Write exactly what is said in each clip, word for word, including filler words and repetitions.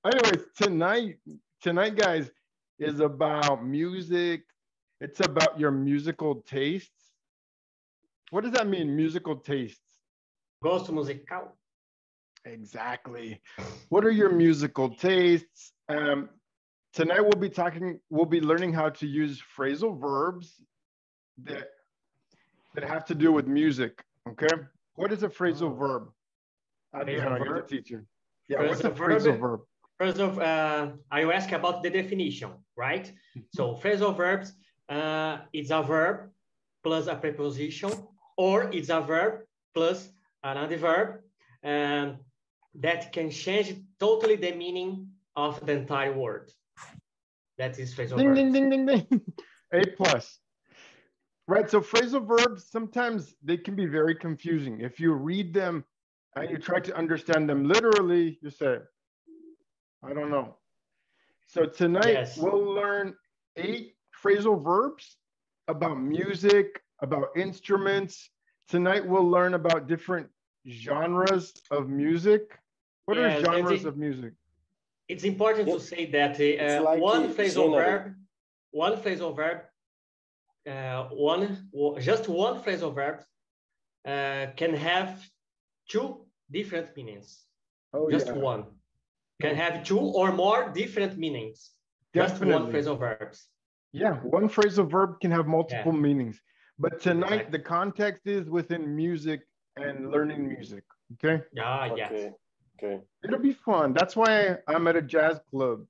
Anyways, tonight, tonight, guys, is about music. It's about your musical tastes. What does that mean, musical tastes? Gosto musical. Exactly. What are your musical tastes? Um, tonight we'll be talking, we'll be learning how to use phrasal verbs that that have to do with music. Okay. What is a phrasal Oh, verb? phrasal Adriano, you're the verb. teacher. Yeah, what's a Phrasal phrasal verb. verb? First of, uh, I ask about the definition, right? So phrasal verbs, uh, it's a verb plus a preposition, or it's a verb plus another verb, and that can change totally the meaning of the entire word. That is phrasal Ding, ding, verbs. ding, ding, ding. A plus. Right. So phrasal verbs, sometimes they can be very confusing. If you read them and you try to understand them literally, you say, I don't know. So tonight Yes. we'll learn eight phrasal verbs about music, about instruments. Tonight we'll learn about different genres of music. What are Yes, and genres it, of music? it's important to Yeah, say that it's uh, like one a phrasal genre. verb, one phrasal verb, uh, one just one phrasal verb uh, can have two different meanings. Oh Just yeah, one can have two or more different meanings. Just one definitely. phrasal verbs. Yeah, one phrasal verb can have multiple Yeah, meanings. But tonight the exactly. context is within music and learning music. Okay. Ah, yes. Okay, okay. It'll be fun. That's why I'm at a jazz club.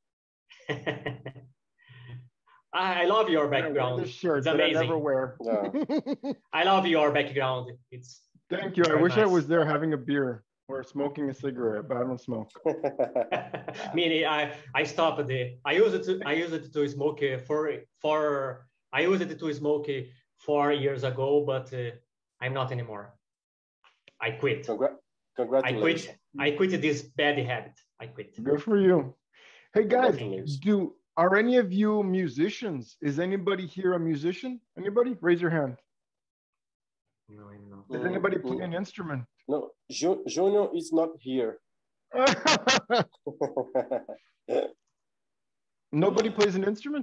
I love your And I wear background. this It's shirt that I never amazing. wear. Yeah. I love your background. It's Thank you. I very wish I was nice. there having a beer or smoking a cigarette, but I don't smoke. Meaning, I I stopped the. I used it to I used it to smoke uh, for for I used it to smoke uh, four years ago, but uh, I'm not anymore. I quit. Congra I Congratulations. quit. I quit this bad habit. I quit. Good for you. Hey guys, Thank you. Congratulations. do are any of you musicians? Is anybody here a musician? Anybody? Raise your hand. No, I'm not. Does Mm, anybody play mm, an instrument? no, Ju Junior is not here. Nobody plays an instrument?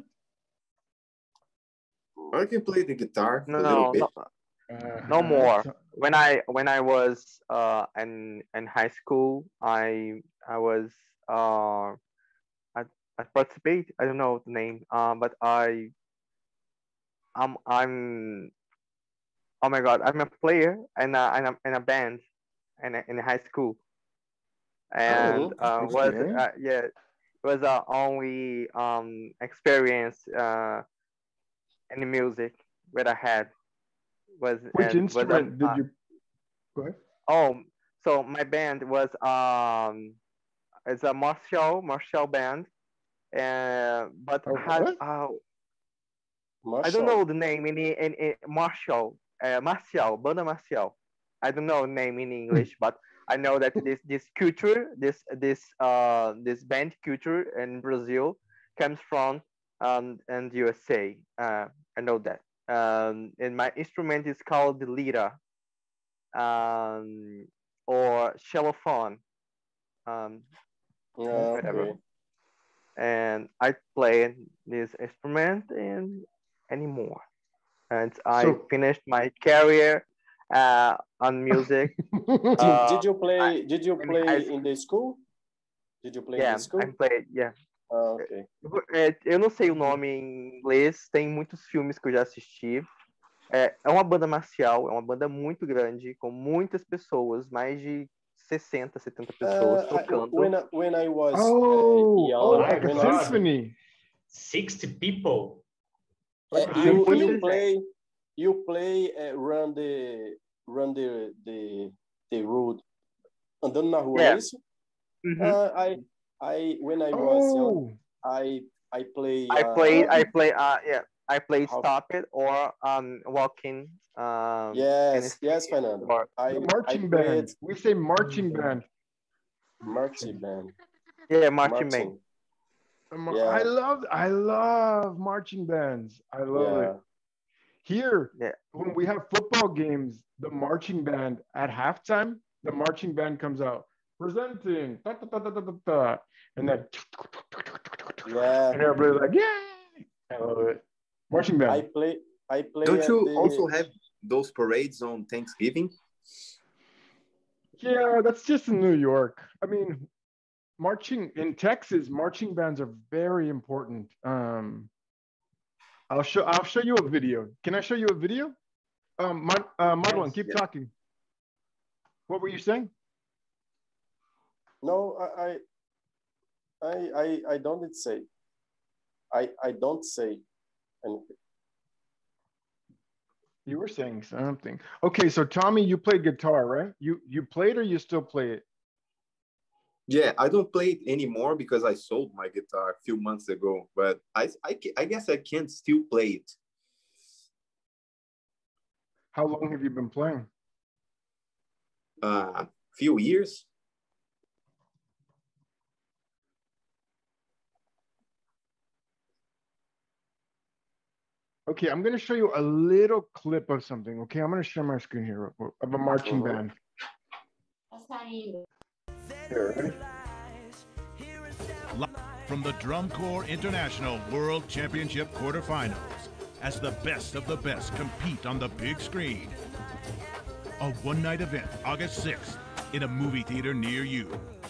I can play the guitar a little No, bit. no, no Uh-huh. more. So- When I when I was uh in in high school, I I was uh I I participate. I don't know the name. Um, but I I'm I'm oh my God, I'm a player in a in a, in a band in a, in high school, Oh, and Mm, uh was okay. uh, yeah, it was our only um experience uh in music that I had was Which and was um instrument did uh, you go ahead? oh, so my band was um it's a martial martial band, and but Oh, had what? uh I don't know Marshall. the name in in, in martial uh, martial banda martial. I don't know the name in Hmm. English, but I know that this this culture this this uh this band culture in Brazil comes from um and U S A. Uh, I know that. Um, and my instrument is called the lira, um, or xylophone, um, Okay. Yeah, whatever. okay. And I play this instrument and anymore. And I So finished my career uh, on music Did, uh, did you I- play? Did you in high play in school. the school? Did you play in the Yeah, I school? played. Yeah. Ah, okay. É, eu não sei o nome em inglês, tem muitos filmes que eu já assisti. É, é uma banda marcial, é uma banda muito grande, com muitas pessoas, mais de sessenta, setenta Uh, pessoas I, when tocando. I, when I was uh, oh, oh, young, My like a when I was God, symphony. sixty people. uh, Like a My you symphony? you Muita play you play uh, run the run the the the road andando na rua, não é Yeah. isso? Mhm. Uh, I I when I was young, Oh, I I play I played, uh I play, uh, yeah, I played how Stop It or um, Walking um, in the yes yes Street Fernando. or the I I marching played band. We say marching Mhm. band. marching band, yeah, Marching Band. marching. The mar- I Yeah, love, I love marching bands. I love it. yeah. Here, Yeah. when we have football games, the marching band at halftime, the marching band comes out. presenting, da, da, da, da, da, da, da. And then, Yeah. and everybody's like, yay! I love it. Marching band. I play. I play. Don't at you the, also have those parades on Thanksgiving? Yeah, that's just in New York. I mean, marching in Texas, marching bands are very important. Um, I'll show I'll show you a video. Can I show you a video? Um, Mar- uh, Marlon, Yes. keep Yeah. talking. What were you saying? No, I, I, I, I, I don't say. I, I don't say anything. You were saying something. Okay, so Tommy, you played guitar, right? You you played or you still play it? Yeah, I don't play it anymore because I sold my guitar a few months ago. But I, I, ca- I guess I can still play it. How long have you been playing? Uh, few years. Okay, I'm gonna show you a little clip of something. Okay, I'm gonna share my screen here of a marching Mhm. band. Here, ready? Live from the Drum Corps International World Championship quarterfinals, as the best of the best compete on the big screen. A one-night event, August sixth, in a movie theater near you.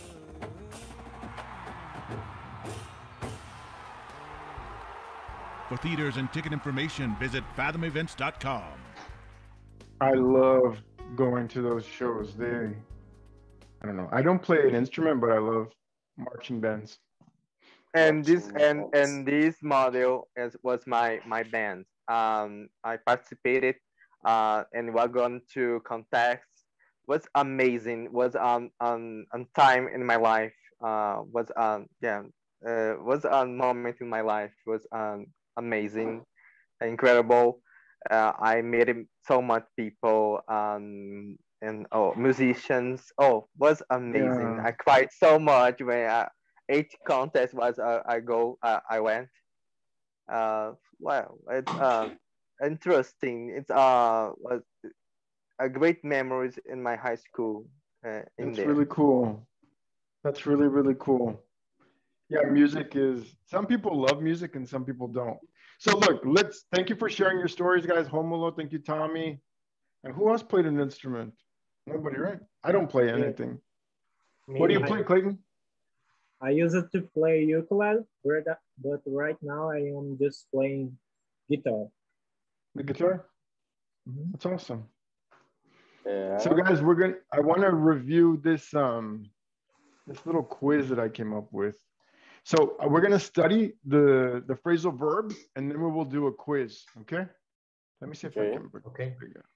For theaters and ticket information, visit fathom events dot com. I love going to those shows. They, I don't know. I don't play an instrument, but I love marching bands. And this Marching and bands. and this model is was my my band. Um, I participated, uh, and we're going to contest. Was amazing. Was um um on time in my life. Uh, was um yeah. Uh, was a moment in my life. Was um amazing, incredible. Uh, I met so much people. Um, and oh, musicians. Oh, was amazing. Yeah, I cried so much when I, each contest was uh, I go uh, I went. Uh, well, it's uh interesting. It's uh was a great memories in my high school uh, in that's there. really cool. That's really, really cool. Yeah, music is, some people love music and some people don't. So look, let's, thank you for sharing your stories, guys. Homulo, thank you, Tommy. And who else played an instrument? Nobody, right? I don't play Yeah. anything. Me What do you neither. play, Clayton? I used to play ukulele, but but right now I am just playing guitar. The guitar? Mhm. That's awesome. Yeah. So guys, we're gonna, I want to review this um this little quiz that I came up with. So uh, we're gonna study the the phrasal verbs and then we will do a quiz. Okay. Let me see if I Okay. can put Okay. this bigger.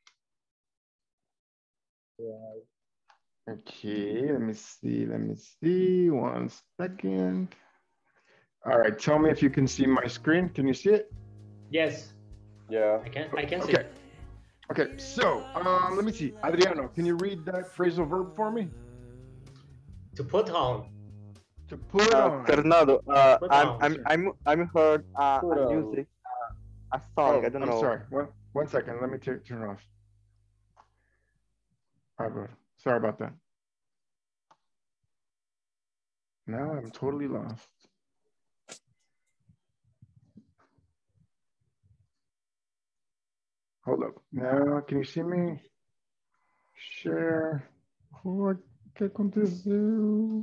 Right. Okay, let me see. Let me see. One second. All right, tell me if you can see my screen. Can you see it? Yes, Yeah. I can. I can see. Okay. Okay, so um, let me see. Adriano, can you read that phrasal verb for me? To put on. To put Uh, on. Fernando, uh, Put I'm on. I'm I'm I'm heard uh, Put a on. music, uh, a song. Oh, I don't I'm know. sorry. One, one second. Let me t- turn it off. All right, good. Sorry about that. Now I'm totally lost. Hold up. Now, can you see me? Share. What que aconteceu?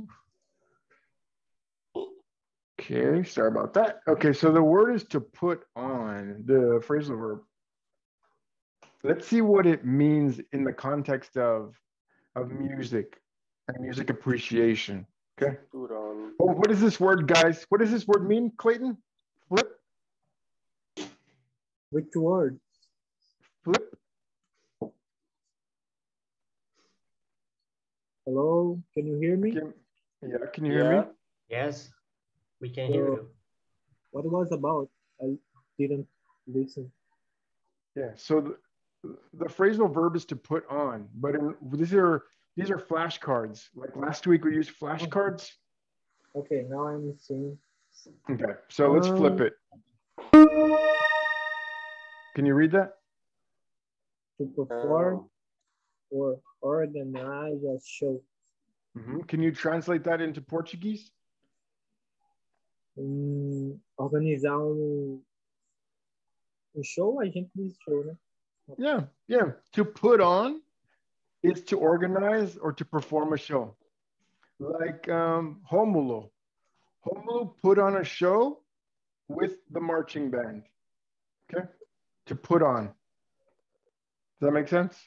Okay, sorry about that. Okay, so the word is to put on, the phrasal verb. Let's see what it means in the context of, of music and music appreciation. Okay. Put on. Oh, what is this word, guys? What does this word mean, Clayton? Flip, Which word? flip. Hello, can you hear me? Can, yeah, can you hear Yeah. me? Yes, we can hear you. What it was about? I didn't listen. Yeah. So the, the phrasal verb is to put on, but in, these are these are flashcards. Like last week, we used flashcards. Okay, now I'm seeing. Okay, so let's flip Uh, it. Can you read that? To perform or organize a show. Mm-hmm. Can you translate that into Portuguese? Hum, organizar um, um show, a gente diz show, né? Yeah, yeah. To put on is to organize or to perform a show. Like um, Romulo. Romulo put on a show with the marching band. Okay? To put on. Does that make sense?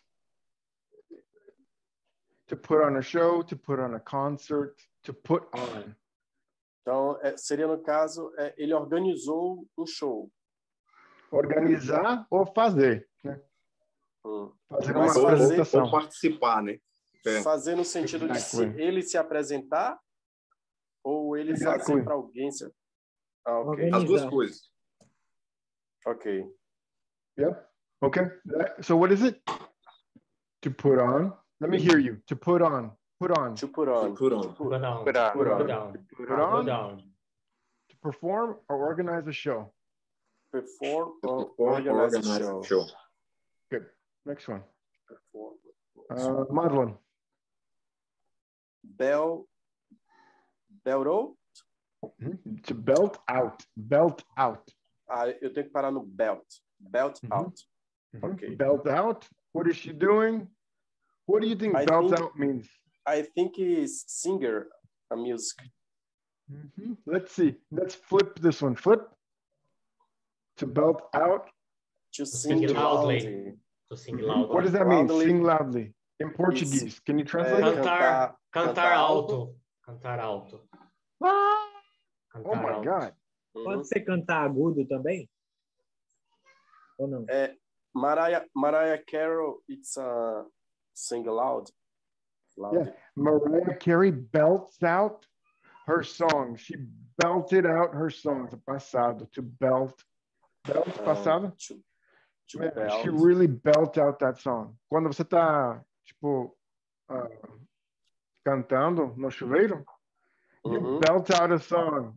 To put on a show, to put on a concert, to put on. Então, é, seria no caso, é, ele organizou um show. Organizar ou fazer. Né? Hum. Fazer Mas uma fazer- apresentação. Ou participar, né? É. Fazer no sentido de se, Exactly. ele se apresentar ou ele Exactly. fazer para alguém se... Ah, ok. As duas Organizar. coisas. Ok. Yep. Okay. That- so what is it? To put on. Let me hear you. To put on. Put on. To put on. Put on. Go down. Put on. Put Go on. down. Put Go on. down. To perform or organize a show. Perform To or perform, organize a organize show. show. Good. Next one. Perform. Uh, Madeline. Bel... Belrou? Mhm. To belt out. Belt out. Ah, eu tenho que parar no belt. Belt Mhm. out. Mhm. Okay. Belt out. What is she doing? What do you think I belt think- out means? I think is singer a music. Mhm. Let's see. Let's flip this one. Flip. To belt out. To Sing sing loudly. loudly. To sing Mhm. loudly. What does that mean? Loudly. Sing loudly. In Portuguese. Can you translate É, it? Cantar, Cantar- cantar cantar alto. Cantar alto. Ah! Oh Cantar my alto. God. Uhum. Pode ser cantar agudo também? Ou não? É, Mariah, Mariah Carey, it's a sing loud. Loud. Yeah. Mariah Carey belts out her song. She belted out her songs. Passado. To belt. Belt, Uh, passado. to, to Man, belt. she really belt out that song. Quando você tá, tipo, ah, cantando no chuveiro, you Uhum. belt out a song.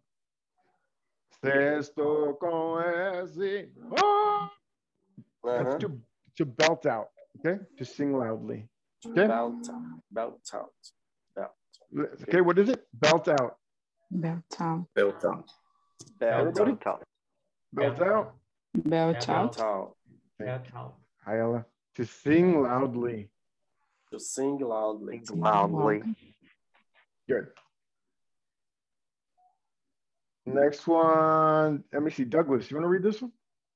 Estou com esse. Oh! That's Uhum. to, to belt out, okay? To sing loudly. Okay? Belt, belt out. Okay, what is it? Belt out. Belt out. Belt out. Belt, Everybody? Belt out. Belt out. Belt out. belt out. Belt out. Hi, Ella. To sing loudly. To sing loudly. Think loudly. Good. Next one. Let me see. Douglas, you want to read this one?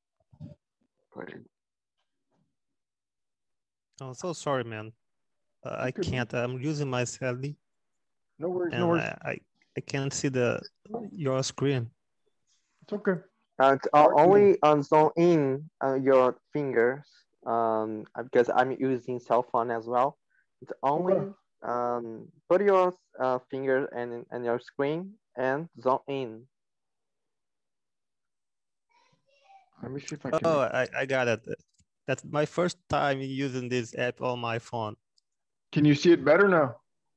Oh, so sorry, man. Uh, I Okay. can't. I'm using my Sally, No worries, and no worries. I, I I can't see the your screen. It's okay. And uh, only on zone in uh, your fingers, um, because I'm using cell phone as well. It's only Okay. um, put your uh, finger and and your screen and zone in. Let me see if I can. Oh, I, I got it. That's my first time using this app on my phone. Can you see it better now?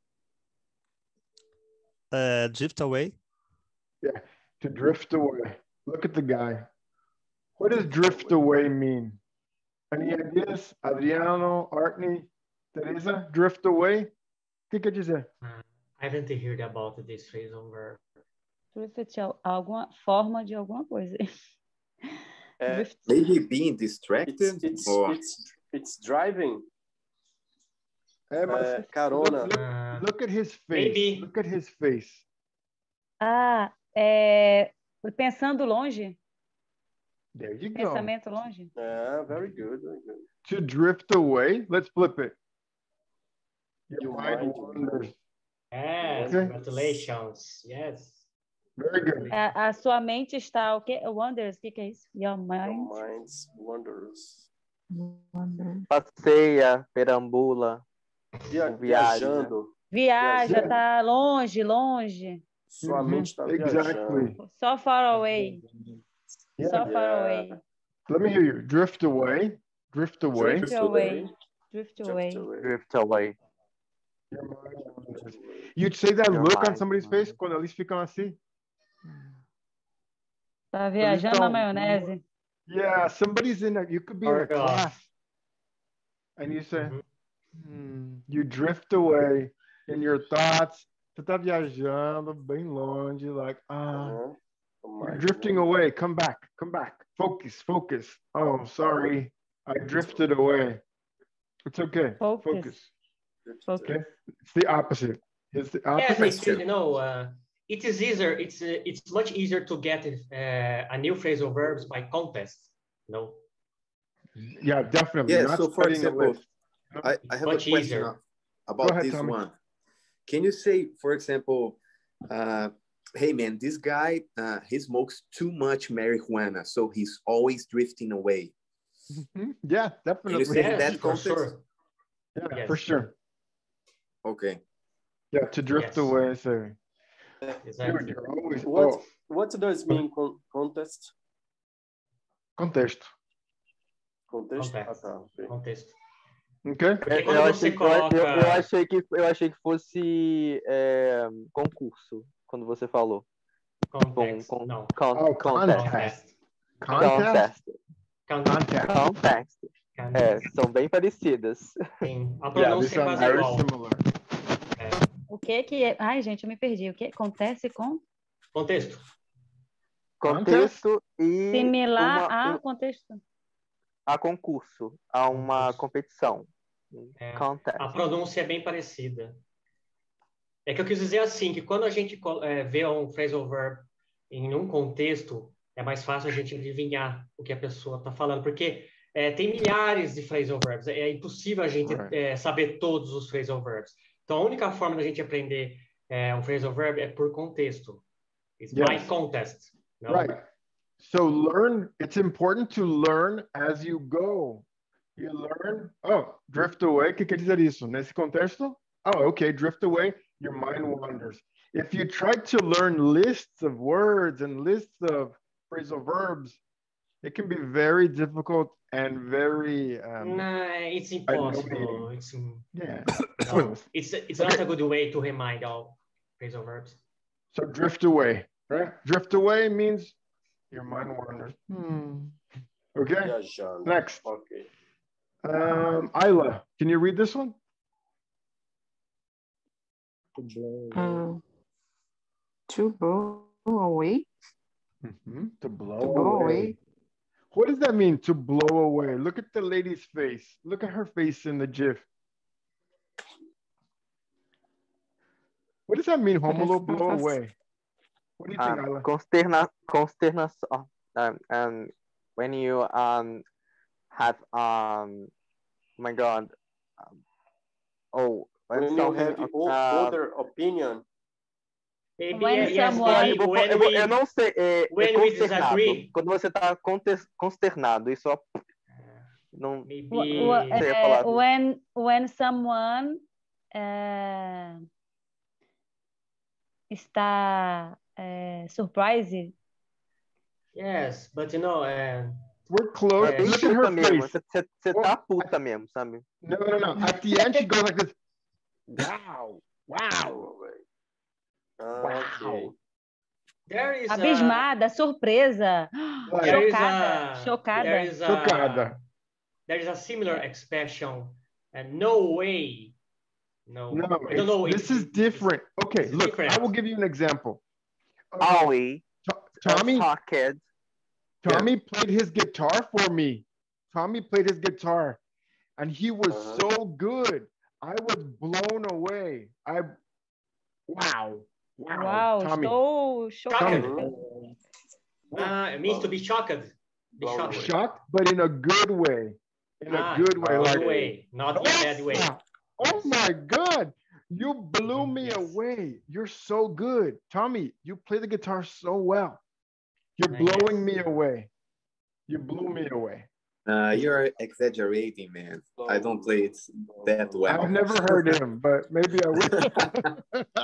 Uh, drift away. To drift away. Look at the guy. What does drift away mean? Any ideas? Adriano, Artney, Teresa, drift away? O que quer dizer? Uh, I haven't heard about this phrasal verb. Drift é alguma forma de alguma coisa. É, Drift. Maybe being distracted it's, it's, or it's, it's driving. É, mas É, carona. look, Uh, look at his face. Maybe. Look at his face. Ah, é... pensando longe? There you go. Pensamento longe? É, very good, very good. To drift away, let's flip it. Your Your mind mind wanders. Yes, Okay. congratulations. Yes. Very good. A, a sua mente está o quê? Wonders, o que, que é isso? Your Your mind. minds wonders. Wonder. Passeia, perambula. Via, Viaja. viajando. Viaja, Viaja. tá longe, longe. Sua Mhm, mente está exactly. viajando. So far away. Yeah. So far Yeah. away. Let me hear you. Drift away. Drift away. Drift away. Drift Drift away. away. Drift away. Your mind wanders. You'd say that Your look on mind somebody's face wanders. quando eles ficam assim. Tá viajando Então, na maionese. Yeah, somebody's in a, you could be in a Or, uh, class and you say, Mhm. hmm, you drift away in your thoughts. Você tá viajando bem longe, like, ah, uh, you're drifting away. Come back, come back. Focus, focus. Oh, sorry, I drifted away. It's okay. Focus. Focus. Focus. Okay, it's the opposite. It's the Yes, opposite. it's, you know, uh, it is easier. It's uh, it's much easier to get uh, a new phrasal verbs by context. No. Yeah, definitely. Yeah. Not So for studying a example, list. I, I have Much a question easier. about ahead, this Tommy. one. Can you say, for example, uh, hey man, this guy, uh, he smokes too much marijuana, so he's always drifting away. Mm-hmm. Yeah, definitely. Can you say Yes, that for context? sure. Yeah, Yes. for sure. Okay. Yeah, to drift Yes. away. So, Exactly. dude, you're always. What Oh, what does mean con contest? contexto. Contexto? Ah, Context. tá, ok. Contexto. Okay. Porque Eu, quando eu você achei, que- eu, eu, eu coloca achei que eu achei que fosse é, concurso quando você falou. context, Com, com, não. con, Oh, contest. contest. Contest. Contest. Context. Contest. Contest. É, Context. são bem parecidas. Sim. A Yeah, these pronúncia é sound quase very igual. similar. É. O que que é? Ai, gente, eu me perdi. O que acontece com Contexto. Contexto e similar uma, a contexto? a concurso, a uma Concurso. competição. É. Contest. A pronúncia é bem parecida. É que eu quis dizer assim, que quando a gente é, vê um phrasal verb em um contexto, é mais fácil a gente adivinhar o que a pessoa está falando, porque é, tem milhares de phrasal verbs, é, é impossível a gente Right. é, saber todos os phrasal verbs. Então, a única forma da gente aprender é, um phrasal verb é por contexto. It's Yes. by context. No? Right. So learn, it's important to learn as you go. You learn, oh, drift away, o que quer dizer isso? Nesse contexto? Oh, okay, drift away, your mind wanders. If you try to learn lists of words and lists of phrasal verbs, it can be very difficult and very... Um, No, it's impossible. It's, yeah. no, it's, it's not a good way to remind all phrasal verbs. So drift away, right? Drift away means your mind wanders. Hmm. Okay, Viajando. next. Ok. Um, Ayla, can you read this one? Uh, to blow away. Mm-hmm. To blow, To blow away. away. What does that mean, to blow away? Look at the lady's face. Look at her face in the GIF. What does that mean, Romulo, blow away? What do you think, Um, Ayla? consterna, consternação. Um, um, when you um have um, oh my God. Um, oh, when, When you something, have o- uh, other opinion, Maybe, When yes, someone- when, eu, vou- when eu, vou- we, eu não sei, é, é when we consternado. disagree. Quando você está consternado, isso ó, não maybe, Wh- wh- Você ia eh, falar do- when when someone eh, está eh, surprised. yes, but you know, uh, We're close. é bem Look at her puta mesmo. face. Você, você tá puta mesmo, sabe? No, no, no. At the end, she goes like this. Wow. Wow. ah, Wow. ok. there is a, Abismada, surpresa, Like, there is chocada, a, chocada. there is a, Chocada. there is a similar expression, and no way, no, No, I don't know. it's- this it- is different. Okay, it's look, different. I will give you an example. Uh, Always, To- Tommy, shocked. Tommy played his guitar for me. Tommy played his guitar, and he was Uh-huh. so good. I was blown away. I, wow, wow, Uau, Tommy, estou chocada. Uhum. Ah, it means to be shocked. Be Blown shocked. away. shocked, but in a good way. In Ah, a good way, good like, way, not in a bad way. "Nossa! Oh my God, you blew Mhm, me yes. away. You're so good, Tommy. You play the guitar so well. You're Ah, blowing yes. me away. You blew me away. Uh, you're exaggerating, man. I don't play it that well. I've never heard him, but maybe I will.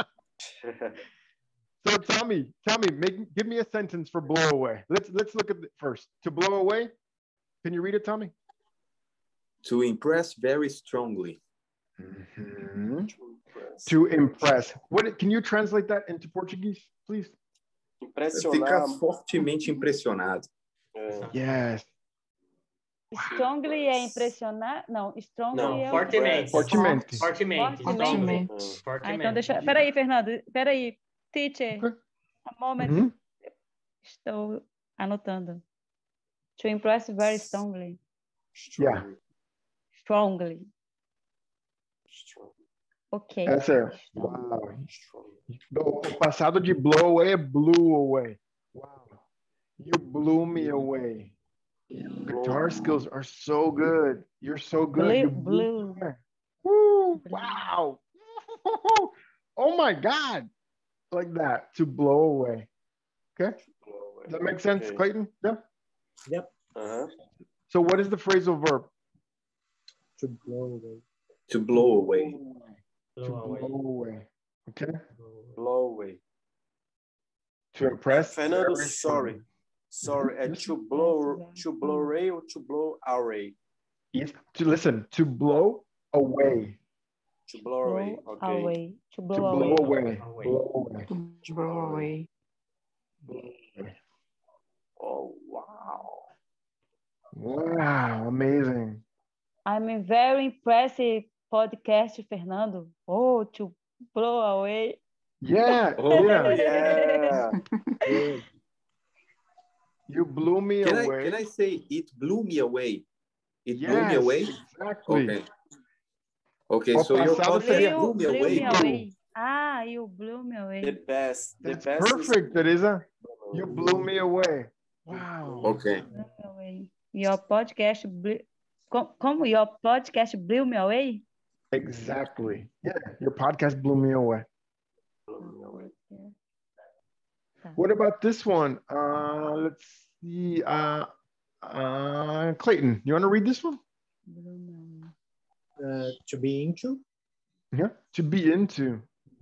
So Tommy, Tommy, make give me a sentence for blow away. Let's let's look at it first. To blow away, can you read it, Tommy? To impress very strongly. Mhm. To impress. What can you translate that into Portuguese, please? Impressionar. Ficar fortemente impressionado. É. Yes. Strongly é impressionar? Não, strongly Não, é o quê? fortemente. Fortemente. Fortemente. Fortemente. Strongly. Ah, então deixa... Fortemente. Peraí, Fernando. Peraí. Teacher. Okay. A moment. Mhm. Estou anotando. To impress very strongly. Yeah. Strongly. Strong. Ok. Essa é. Wow. O passado de blow away é blew away. Wow. You blew me away. Guitar skills are so good. You're so good. Blue. You blew me Blue. away. Woo, wow. Oh my God. Like that. To blow away. Okay. Does that make sense, Okay. Clayton? Yeah. Yep. Uh-huh. So what is the phrasal verb? To blow away. To blow away. To Blow away. blow away. Okay. Blow away. To impress. Fernando, very sorry. Sorry, é Yes. to blow, to blow away or to blow away? Yes. To listen. To blow away. To blow away, Blow okay. away. To blow To blow away. away. Away. Blow away. To blow away. Oh, wow. Wow. Amazing. I'm very impressed podcast, Fernando. Oh, to blow away. Yeah. Oh, Yeah. yeah. Good. You blew me Can I, away. can I say it blew me away? It blew me Yes, away? exactly. Okay. Okay, O so your passado podcast seria Blew, blew me blew away. me Blew. away. Ah, you blew me The away. best. The That's best perfect, is... Teresa. You blew me away. Wow. Okay. Blew me away. Your podcast blew... Co- Como your podcast blew me away? Exactly. Yeah, your podcast blew me away. What about this one? Uh, let's see. Uh, uh, Clayton, you want to read this one? Blew me away. Uh, to be into. Yeah. To be into.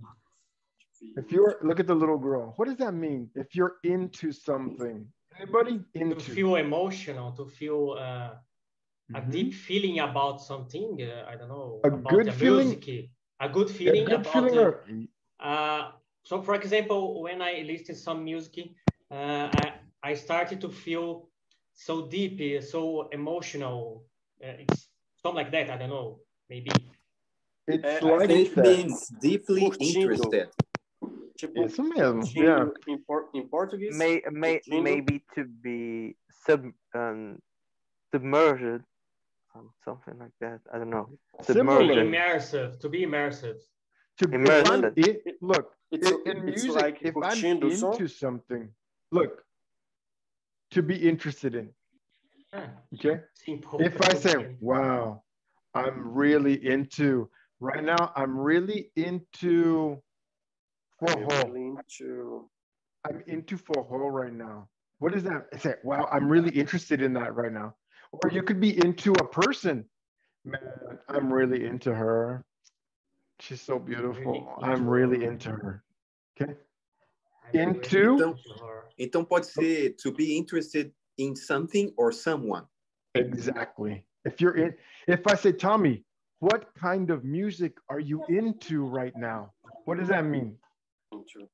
If you're, look at the little girl. What does that mean? If you're into something. Anybody? To Into. feel emotional, to feel uh, a Mhm. deep feeling about something. Uh, I don't know. A about good the feeling? music. A good A feeling good about. feeling uh, or... Uh, so, for example, when I listen to some music, uh, I, I started to feel so deep, uh, so emotional. Uh, it's something like that. I don't know. Maybe. It's É, like It that. means deeply Curtindo. interested. Tipo, Isso mesmo. curtindo Yeah. em, por, em português. May, may, curtindo. maybe to be sub um, submerged, um, something like that. I don't know. Similar. To be Submerged. immersive. To be immersive. To, if Immersive. I'm it, look, It's, in, in it's music, like if I'm curtindo o som. into something, look, to be interested in. Ah, Okay. simple. If I say, wow, I'm really into, right now, I'm really into forró. Really into... I'm into forró right now. What is that? I say, wow, I'm really interested in that right now. Or you could be into a person. Man, I'm really into her. She's so beautiful. Really into I'm really into her. Okay. I'm Into. really Então, into her. então pode ser to be interested in something or someone. Exactly. If you're in, if I say, Tommy, what kind of music are you into right now? What does that mean? into.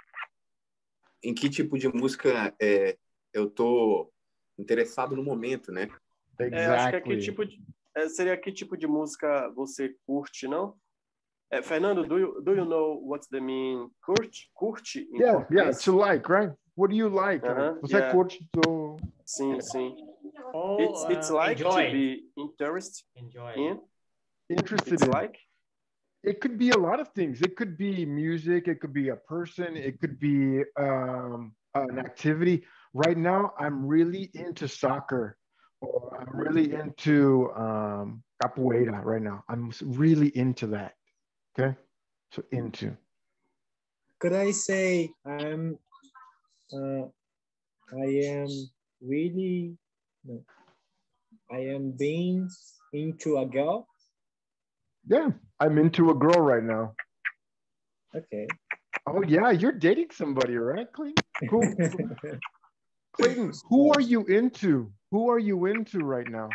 Em que tipo de música é, eu tô interessado no momento, né? É, acho que é que Exactly. tipo de, é, seria que tipo de música você curte, não? É, Fernando, do you, do you know what's the mean curte? Curte em Yeah, yeah, português? to like, right? What do you like? Uh-huh, Você yeah. curte do... Sim, sim. Or It's, it's uh, like enjoy. to be interested Enjoy. in. interested It's in? like. It could be a lot of things. It could be music. It could be a person. It could be um, an activity. Right now, I'm really into soccer. Or I'm really into um, capoeira right now. I'm really into that. Okay? So into. Could I say I'm uh, I am really no, I am being into a girl? Yeah, I'm into a girl right now. Okay. Oh, yeah, you're dating somebody, right, Clayton? Who, Clayton, who are you into? Who are you into right now?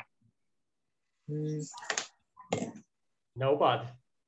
Hmm, Nobody.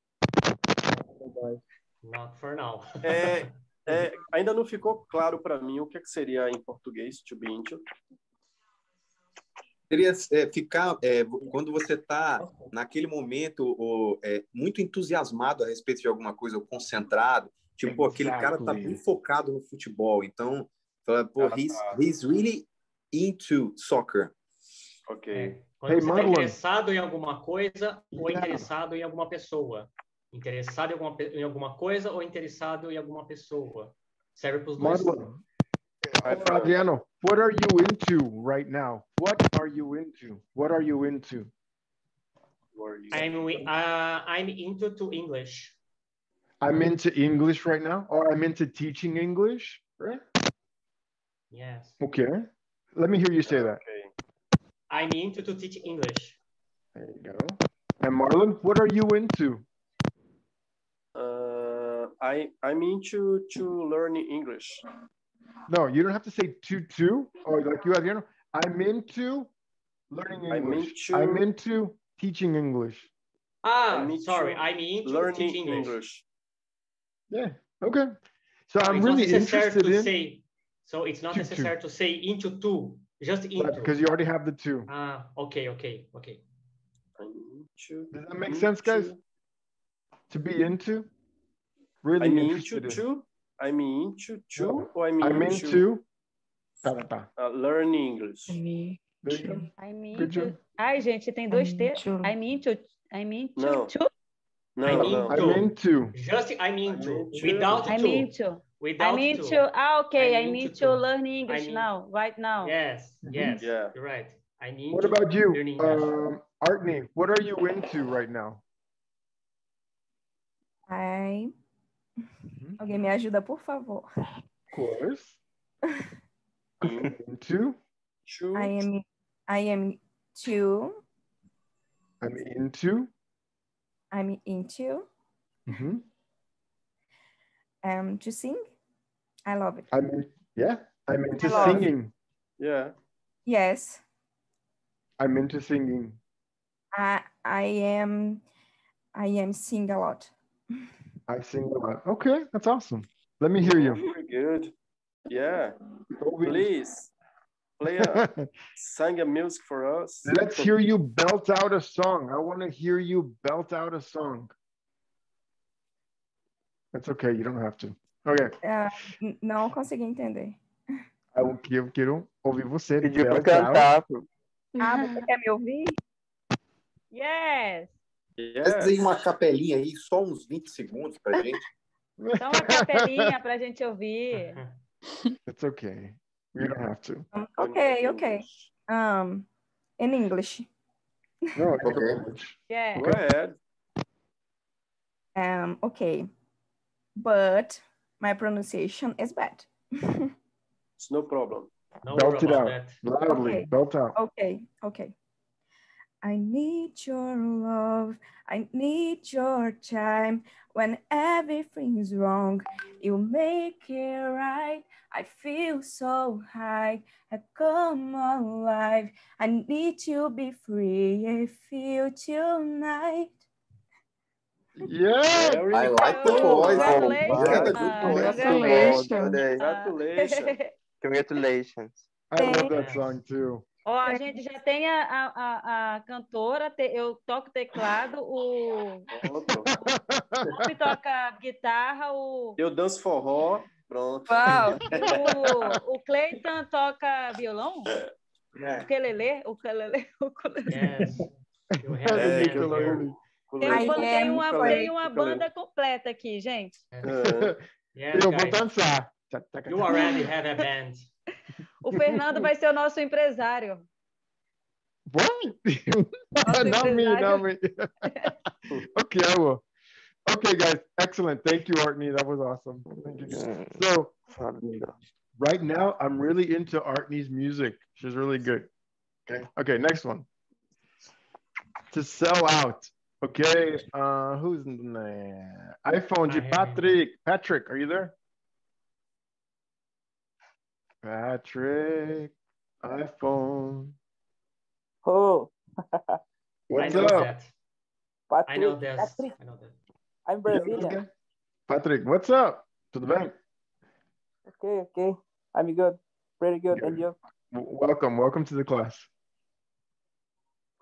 nobody. Not for now. É, é, ainda não ficou claro para mim o que, é que seria em português to be into. Seria é, ficar, é, quando você está naquele momento ou, é, muito entusiasmado a respeito de alguma coisa, ou concentrado, tipo, pô, aquele cara tá bem focado no futebol, então, fala, pô, he's, he's really into soccer. Ok. É, quando Hey, você está Marlon. interessado em alguma coisa ou Yeah. interessado em alguma pessoa. Interessado em alguma, pe- em alguma coisa ou interessado em alguma pessoa. Serve para os dois. Marlon, or Adriano, what are you into right now? What are you into? What are you into? I'm, wi- uh, I'm into to English. I'm into English right now, or I'm into teaching English, right? Yes. Okay. Let me hear you say that. I'm into to teach English. There you go. And Marlon, what are you into? Uh, I, I'm into to learning English. No, you don't have to say two, two, or like you, Adriano. I'm into learning I'm English. into- I'm into teaching English. Ah, I'm into sorry. I'm into learning teach English. English. Yeah. Okay. So So I'm it's not really necessary interested to in say. So it's not to- necessary to say into two. Just into. but because you already have the two. Ah, okay, okay, okay. I'm into, Does that make sense, guys? into- To be into, really I'm interested into in. to, I'm into to, No, or I'm, I'm into, into. Tá, tá, tá. uh, learning English. Me There you go. too. I'm Good into... job. Ai, gente, tem dois I'm T. into. I'm into... I'm into... Não. to- No, I'm no. into. I'm into. Just I'm into. into. Without I'm two. into... Without I'm two. into... Ah, okay. I'm I'm into into to. learning English I'm in- now, right now. Yes, Mhm. yes. Yeah. You're right. I'm into What about you, learning English. um, Artney? What are you into right now? Ai. Mhm. Alguém me ajuda, por favor. Of course. I'm into. To, I am, I am to, I'm into. I'm into, Mhm. um, to sing. I love it. I'm in, yeah. I'm into Hello. singing. yeah. Yes, I'm into singing. I, I am, I am sing a lot. I sing a lot. Okay, that's awesome. Let me hear you. Very good. Yeah. Ouvir. Please play a sing a music for us. Let's hear you belt out a song. I want to hear you belt out a song. That's okay. You don't have to. Okay. Ah, n- não consegui entender. Eu quero, quero ouvir você. Pediu pra belt out. cantar. pô. Ah, você quer me ouvir? Yes! Faz aí Yes. uma capelinha aí, só uns vinte segundos pra gente. Só uma capelinha pra gente ouvir. It's okay. You don't have to. Um, okay, okay. Um, in English. No, it's Okay. English. Yeah. Go ahead. Um, okay. But my pronunciation is bad. It's no problem. No Belt worry it about out. that. Loudly. Okay. Belt out. Okay, okay. I need your love. I need your time. When everything's wrong, you make it right. I feel so high. I come alive. I need to be free. I feel tonight. Yeah. Very I like the good. voice. Congratulations. You have a good voice. Congratulations. Adorei. Congratulations. Congratulations. I love that Yes. song too. Ó, a gente já tem a, a, a, a cantora, te- eu toco teclado, o Pronto. Bob toca guitarra, o, Eu danço forró. Pronto. Wow. o, o Cleiton toca violão, ukulele, ukulele, ukulele. Yes. You have É, a que eu band here. ukulele. Tem, I uma- tem am uma, ukulele, tem uma ukulele. banda completa aqui, gente. Yes, Eu vou guys. dançar. You already have a band. O Fernando vai ser o nosso empresário. What? Nosso not me, empresário. not me. Okay, I will. Okay, guys, excellent. Thank you, Artney. That was awesome. Thank you. Guys. So right now, I'm really into Artney's music. She's really good. Okay. Okay, next one. To sell out. Okay. Uh, who's in there? iPhone de Patrick. Patrick, are you there? Patrick, iPhone. Oh, What's I know up? that. Patrick, I know that. Patrick, I know that. I'm Brazilian. Patrick, what's up? Tudo bem? Okay, okay. I'm good. Pretty good. And you? W- Welcome, welcome to the class.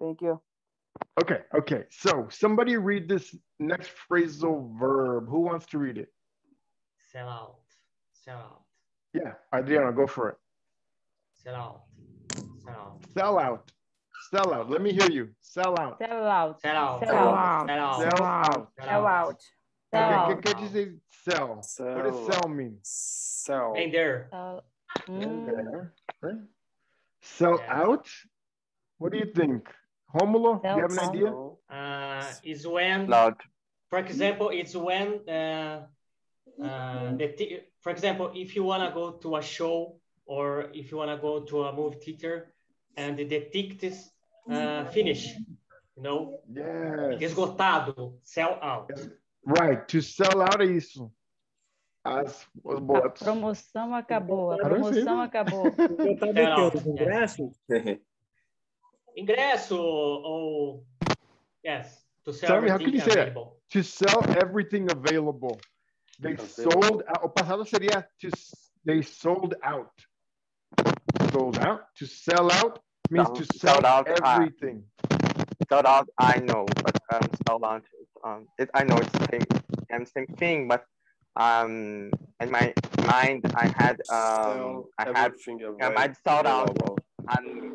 Thank you. Okay, okay. So somebody read this next phrasal verb. Who wants to read it? Sell out. Sell out. Yeah, Adriano, go for it. Sell out. Sell out. Sell out. Sell out. Let me hear you. Sell out. Sell out. Sell out. Sell out. Sell out. Sell out. Sell out. Sell Okay, out. can, can you say sell? Sell. What does sell mean? Sell. Vender. Sell. There, right? Sell Yes. out? What do you think? Romulo, do you have an Sell idea? Uh, is when, Loud. for example, it's when, uh, uh, the t for example, if you want to go to a show or if you want to go to a movie theater and the tickets uh, finish, you know? Yes. Esgotado, sell out. Right, to sell out é isso. As, os A boletos. promoção acabou. A I don't see promoção that. acabou. Esgotar Sell do out, que? Os yes. ingressos? Ingresso ou, yes, to sell Tell me, how can everything you say that? available. To sell everything available. They Available. sold out. O passado seria to, s- they sold out. Sold out. To sell out means Sold- to sell sold out, ah. everything. Sold out, I know, but um, sold out, um, it, I know it's the same, um, same thing, but um, in my mind, I had, um, Sell I had, everything I might sold out, available. and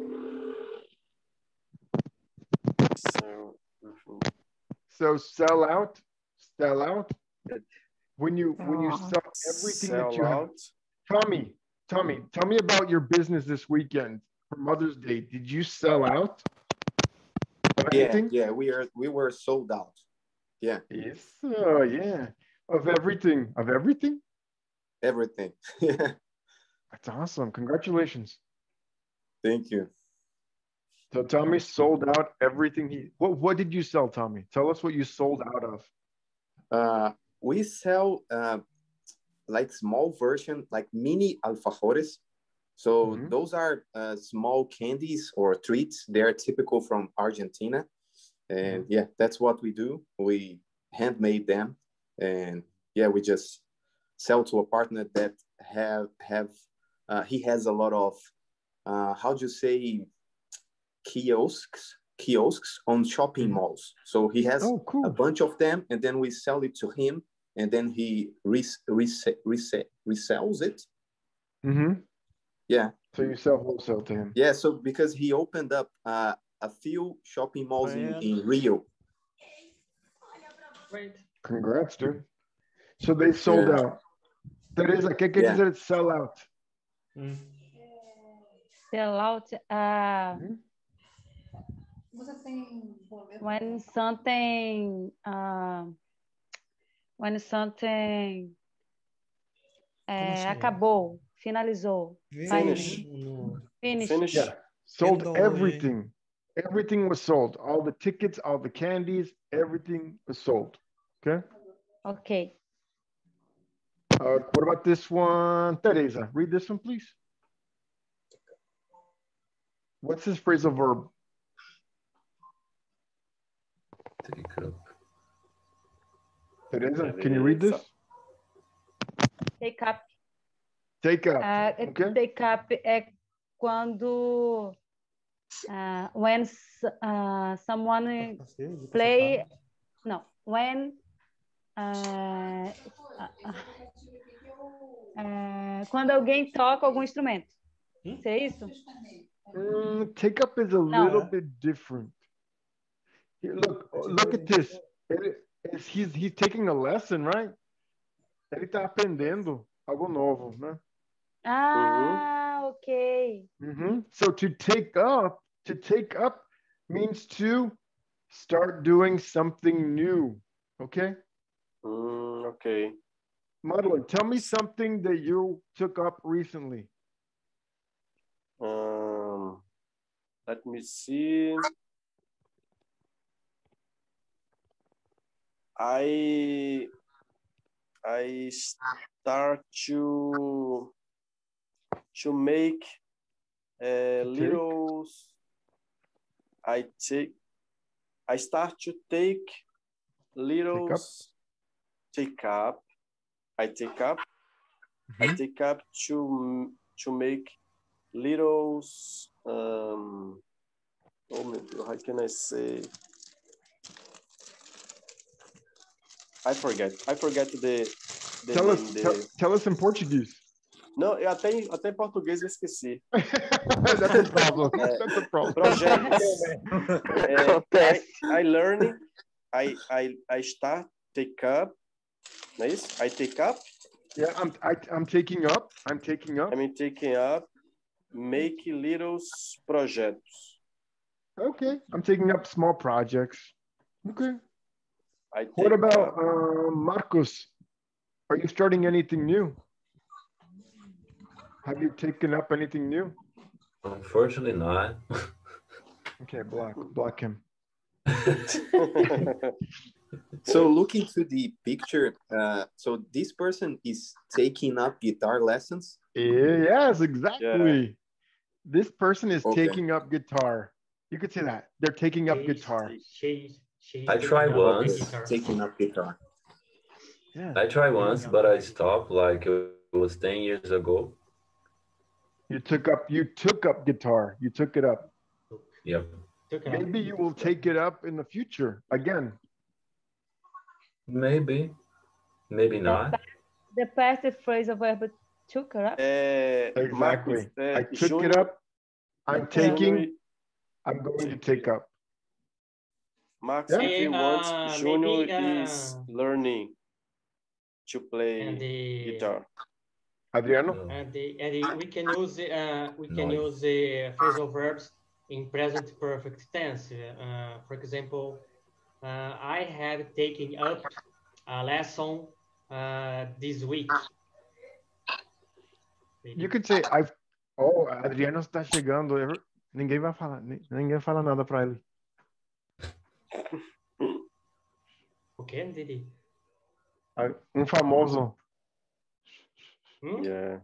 Sell everything. So sell out, sell out. When you when you sell everything that Sell you have. out. Tommy, Tommy, tell me about your business this weekend for Mother's Day. Did you sell out of Yeah, anything? yeah, we are we were sold out. Yeah, Yes. Oh, yeah. Of everything. Of everything? everything. Yeah, That's awesome. Congratulations. thank you. So Tommy sold out everything he what what did you sell, Tommy? Tell us what you sold out of. Uh, we sell uh, like small version, like mini alfajores. So Mhm. those are uh, small candies or treats. They're typical from Argentina, and yeah, that's what we do. We handmade them, and yeah, we just sell to a partner that have have uh, he has a lot of uh, how do you say kiosks kiosks on shopping malls. So he has Oh, cool. a bunch of them, and then we sell it to him, and then he res- res- res- resells it. Mm-hmm. Yeah, So you sell wholesale to him. yeah. So because he opened up uh, a few shopping malls in, in Rio. Great. Congrats, dude. So they sold Yeah. out. Teresa, ¿qué quer Yeah. dizer sell out? Sell out. Uh, Mhm. when something, uh, when something é, acabou, finalizou. Finish. Finish. Finish. Yeah. Sold Quedou, everything. Everything was sold. All the tickets, all the candies, everything was sold. Okay. Ok. Uh, what about this one? Teresa, read this one, please. What's this phrasal verb? Take up. Teresa, can you read this? Take up. Take up. Ah, Okay. Take up é quando ah, when s- ah, someone play, não, when ah, ah, ah, quando alguém toca algum instrumento. É isso? Mm, take up is a No. little bit different. Here, look, look at this. Ele- is- he's, he's taking a lesson, right? Ele está aprendendo algo novo, né? Ah, ok. Mhm. So to take up, to take up means to start doing something new. Okay? Mm, okay. Madeline, tell me something that you took up recently. Um, let me see. I I start to to make uh, little. I take. I start to take little. Take up. I take up. I take up to to make little um Oh my God, how can I say? I forget. I forget the, the Tell name. us, The... tell, tell us in Portuguese. Não, eu até, em- até em português eu esqueci. That's a problem. É, That's a problem. projetos. É, I, I learn, I, I, I start, take up. Não é isso? I take up. Yeah, I'm, I, I'm taking up. I'm taking up. I'm taking up. Make little projetos. Okay, I'm taking up small projects. Okay. I take What about up. uh, Marcos? Are you starting anything new? Have you taken up anything new? Unfortunately not. Okay, block, block him. So looking to the picture, uh, so this person is taking up guitar lessons? Yes, exactly. Yeah. This person is Okay. taking up guitar. You could say that. They're taking up guitar. She, she, I tried once. Taking up guitar. Yeah. I tried once, but I stopped like it was ten years ago. You took up, you took up guitar. You took it up. Yep. Maybe you will take it up in the future again. Maybe. Maybe not. The past phrasal verb took it up. É, Exactly. Marcos, é, I took Júnior, it up. I'm taking. Júnior, I'm going to take up. Marcos, Yeah. if you Uh, want, Junior maybe, uh, is learning to play and the, guitar. Adriano? And, the, and the, we can use uh, we can No. use the phrasal verbs in present perfect tense. Uh, for example, uh, I have taken up a lesson uh, this week. You could say I've. Oh, Adriano está chegando. Ninguém vai falar. Ninguém fala nada para ele. O que, Didi? Um famoso. Hmm? Yeah.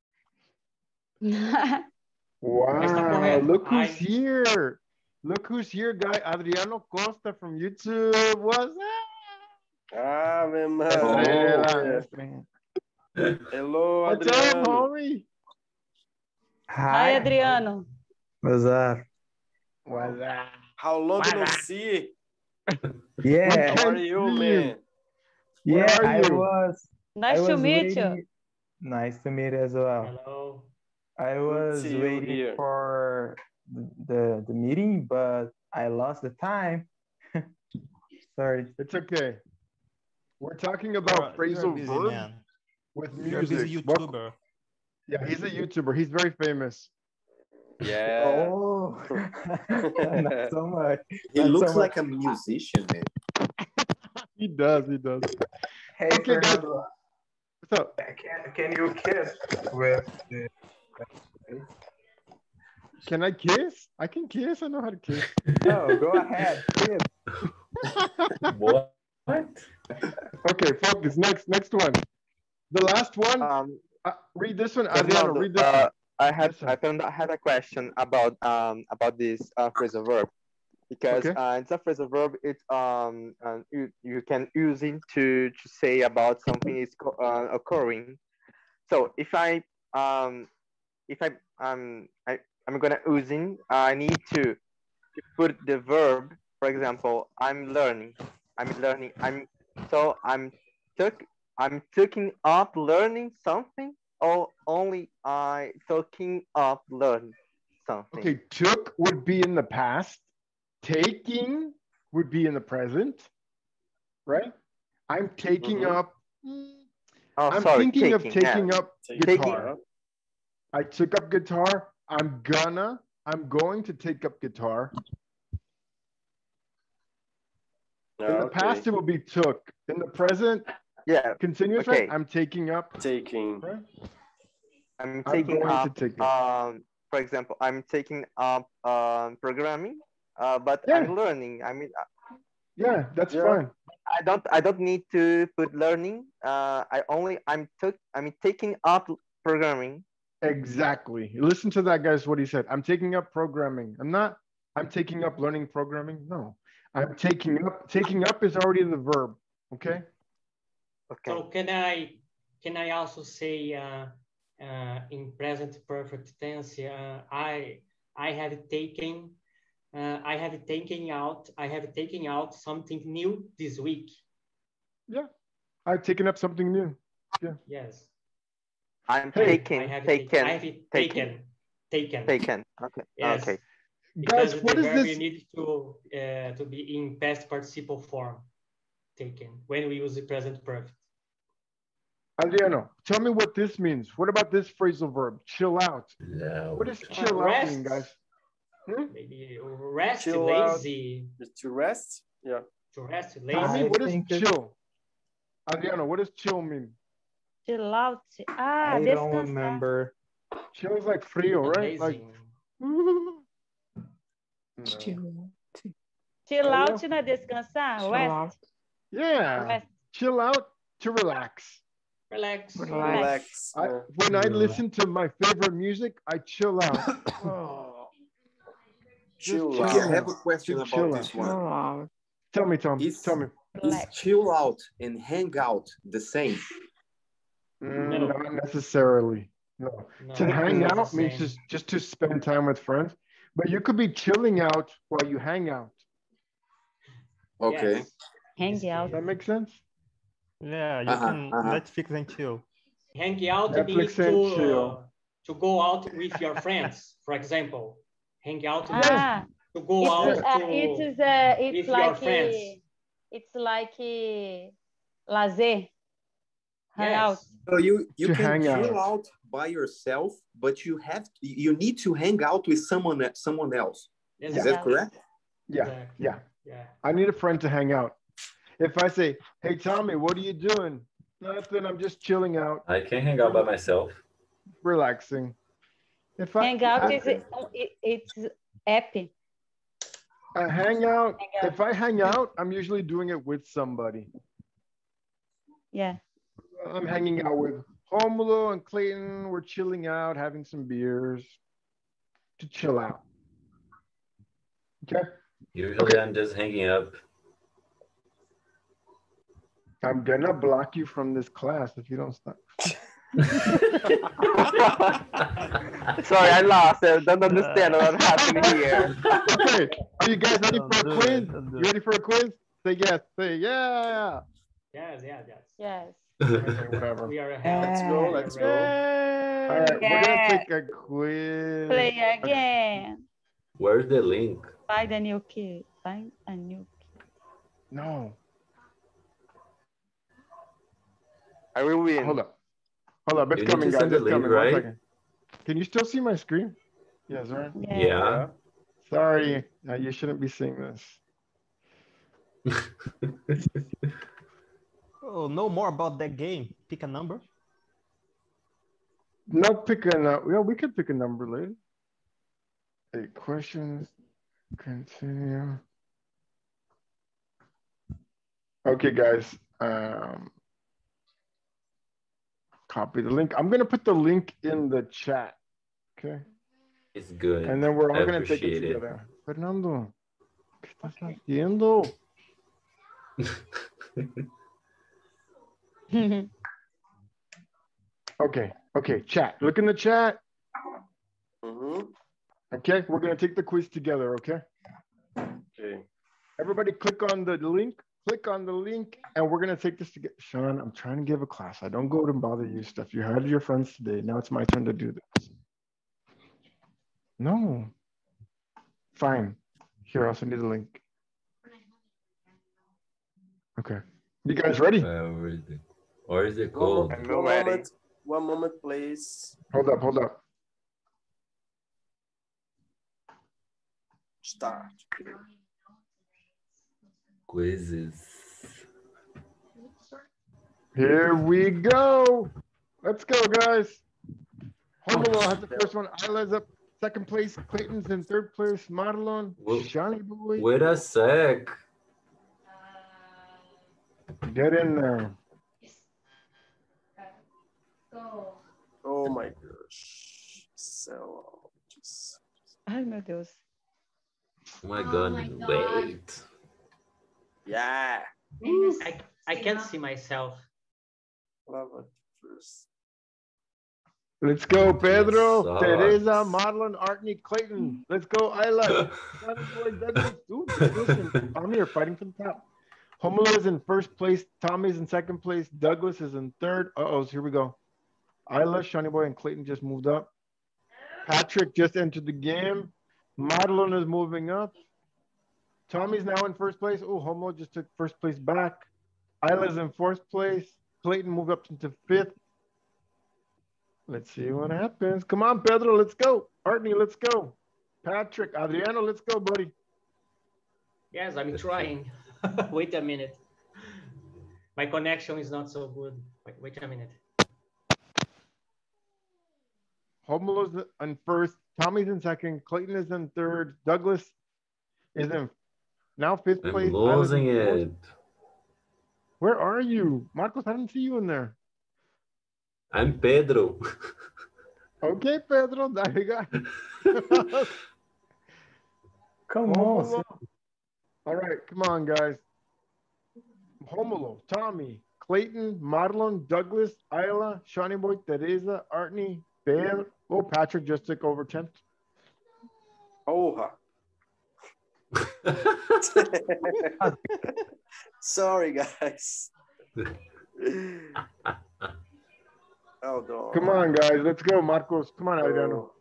Wow, look who's I... here. Look who's here, guy. Adriano Costa from YouTube. What's up? Ah, meu irmão. Estrela, Oh. Hello, What's Adriano. up, homie? Hi, Adriano. What's up? What's up? How long What's no up? see? Yeah. How are you, man? Yeah, Where are I you? was. Nice I to was meet waiting. you. Nice to meet you as well. Hello. I was see you waiting here. for the the meeting, but I lost the time. Sorry. It's okay. We're talking You're, about you're a phrasal busy verbs man. with You're a busy music. YouTuber. Well, yeah, he's a YouTuber. He's very famous. Yeah. Oh, not so much. He Not looks so like much. a musician, man. He does. He does. Hey, Okay, guys. Fernando, What's up? can, can you kiss with the... Can I kiss? I can kiss. I know how to kiss. No, go ahead. Kiss. What? Okay, focus. Next, next one. The last one. Um, Uh, read this one, Adriano. Fernando, Read this uh, one. I had Yes, sir. I found I had a question about um about this uh, phrasal verb because Okay. uh, it's a phrasal verb. It's um uh, you you can use it to to say about something is co- uh, occurring. So if I um if I um I I'm gonna using I need to to put the verb. For example, I'm learning. I'm learning. I'm so I'm took I'm taking up learning something, or only I taking up learn something. Okay, took would be in the past. Taking would be in the present, right? I'm taking Mhm. up. Oh, I'm sorry, thinking of taking, yeah. taking up Taking guitar. up. I took up guitar. I'm gonna. I'm going to take up guitar. In Ah, the okay. past, it will be took. In the present, Yeah, continuous, okay. right? I'm taking up. Taking. Right? I'm I'm taking going to up. take up. Um, for example, I'm taking up um programming, uh, but Yeah. I'm learning. I mean, Yeah, that's Yeah. fine. I don't I don't need to put learning. Uh, I only I'm took I'm taking up programming. Exactly. Listen to that, guys, what he said. I'm taking up programming. I'm not, I'm taking up learning programming. No, I'm taking up, taking up is already the verb. Okay. Okay. So can I can I also say uh, uh, in present perfect tense? Uh, I I have taken uh, I have taken out, I have taken out something new this week. Yeah, I've taken up something new. Yeah. Yes. I'm Hey, taking, I have taken, I have taken, taken, taken. Okay. Yes. Okay. Because Guys, what the is verb this? you need to uh, to be in past participle form, taken, when we use the present perfect. Adriano, tell me what this means. What about this phrasal verb? Chill out. No. What does Uh, chill out rest, mean, guys? Hmm? maybe rest, Chill lazy, Just to rest? Yeah. to rest, Tommy, lazy. what is think it- chill? Adriano, what does chill mean? Chill out. Ah, I don't descansar. remember. Chill is like frio, right? Like, Amazing. no. Chill. Chill Oh, out yeah. não é descansar? Chill Rest. out. Yeah, Rest. chill out to relax. Relax. Relax. Relax. I, yeah. when I Relax. listen to my favorite music, I chill out. Oh, just Chill chill out. Okay, I out. have a question Just about chill this out. Chill one. out. Tell me, Tom. Is, Tell me. is Relax. chill out and hang out the same? Mm, No. Not necessarily. No. No, To hang not the out means same. just, just to spend time with friends, but you could be chilling out while you hang out. Okay. Yes. Hang out. Does that make sense? Yeah, you Uh-huh, can uh-huh. Netflix and chill. Hang out Netflix means and to, uh, chill. to go out with your friends, for example. Hang out means Ah, to go it's, out uh, to, it is, uh, it's with your like, friends. uh, it's like uh, lazer. Hang out. Yes. So you, you To can hang chill out. out by yourself, but you have to, you need to hang out with someone someone else. Is Exactly. that correct? Yeah, Exactly. yeah. Yeah. I need a friend to hang out. If I say, hey, Tommy, what are you doing? Nothing, I'm just chilling out, I can hang out by myself. relaxing. If I, Hang out I, is, it, it's app. I hang out, Hang out. if I hang out, I'm usually doing it with somebody. Yeah. I'm hanging out with Romulo and Clayton. We're chilling out, having some beers to chill out. Okay? Usually I'm just hanging up. I'm gonna block you from this class if you don't stop. Sorry, I lost. I don't understand what's happening here. Okay, are you guys ready Don't for a do quiz? it, don't do You it. ready for a quiz? Say yes. Say yeah. Yes, yes, yes. Yes. Okay, whatever. We are ahead. Let's go. We are Let's ready. go. All right, we're gonna Yeah. take a quiz. Play Okay. again. Where's the link? Find a new key. Find a new key. No, I will win. hold up. Hold up, it's You need coming, to guys. send the It's link, coming. One right? second. Can you still see my screen? Yes, right? Yeah. Yeah. Sorry, uh, you shouldn't be seeing this. Oh, know more about that game. Pick a number. No, pick a number. Yeah, we could pick a number later. Eight questions. Continue. Okay, guys. Um, copy the link. I'm gonna put the link in the chat. Okay. It's good. And then we're all I gonna take it appreciate it. together. Fernando, ¿qué estás haciendo? Okay, okay, chat. Look in the chat. Mm-hmm. Okay, we're gonna take the quiz together, okay? Okay. Everybody click on the link, click on the link, and we're gonna take this together. Sean, I'm trying to give a class. I don't go to bother you stuff. You had your friends today. Now it's my turn to do this. No. Fine. Here, I'll send you the link. Okay. You guys ready? Uh, where is it? Where is it One, mo- called? I'm one ready. moment. One moment, please. Hold up, hold up. Start. Quizzes. Here we go. Let's go, guys. Romulo has the first one. Isla's up second place. Clayton's in third place. Marlon, Well, Johnny boy. Wait a sec. Get in there. Oh my gosh. So, just... Ai, meu Deus. Oh my god, wait. Yeah. I, I can't see myself. Love it first. Let's go, Pedro, Sucks. Teresa, Madeline, Artney, Clayton. Let's go, Isla. Johnny Boy, Douglas. Ooh, Douglas and Tommy are fighting for the top. Homolo is in first place. Tommy's in second place. Douglas is in third. Uh-oh, so here we go. Isla, Shiny Boy, and Clayton just moved up. Patrick just entered the game. Madeline is moving up. Tommy's now in first place. Oh, Homolo just took first place back. Isla's in fourth place. Clayton moved up into fifth. Let's see what happens. Come on, Pedro, let's go. Artney, let's go. Patrick, Adriano, let's go, buddy. Yes, I'm trying. Wait a minute. My connection is not so good. Wait, wait a minute. Homolo's in first. Tommy's in second. Clayton is in third. Douglas is in now fifth I'm place. losing it. Where are you? Marcos, I didn't see you in there. I'm Pedro. Okay, Pedro. There you go. Come Homolo. on. All right, come on, guys. Homolo, Tommy, Clayton, Marlon, Douglas, Isla, Shiny Boy, Teresa, Artney, Pedro. Oh, Patrick just took over tenth. Oh. Sorry, guys. Oh, no. Come on, guys. Let's go, Marcos. Come on, Adriano.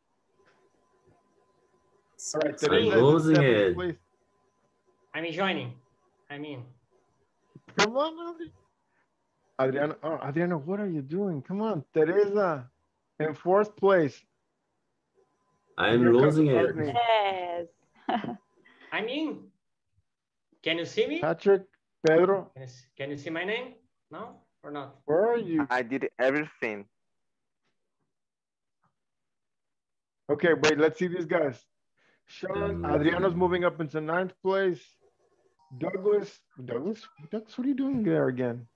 All right, I'm Teresa losing is in seventh it. place. I'm joining. I mean. Come on, Adriano. Oh, Adriano, what are you doing? Come on, Teresa in fourth place. I'm Here comes losing it. Artney. Yes. I mean, can you see me? Patrick, Pedro. Can you, can you see my name? No or not? Where are you? I did everything. Okay, wait, let's see these guys. Sean, Adriano's moving up into ninth place. Douglas, Douglas, Douglas, what are you doing there again?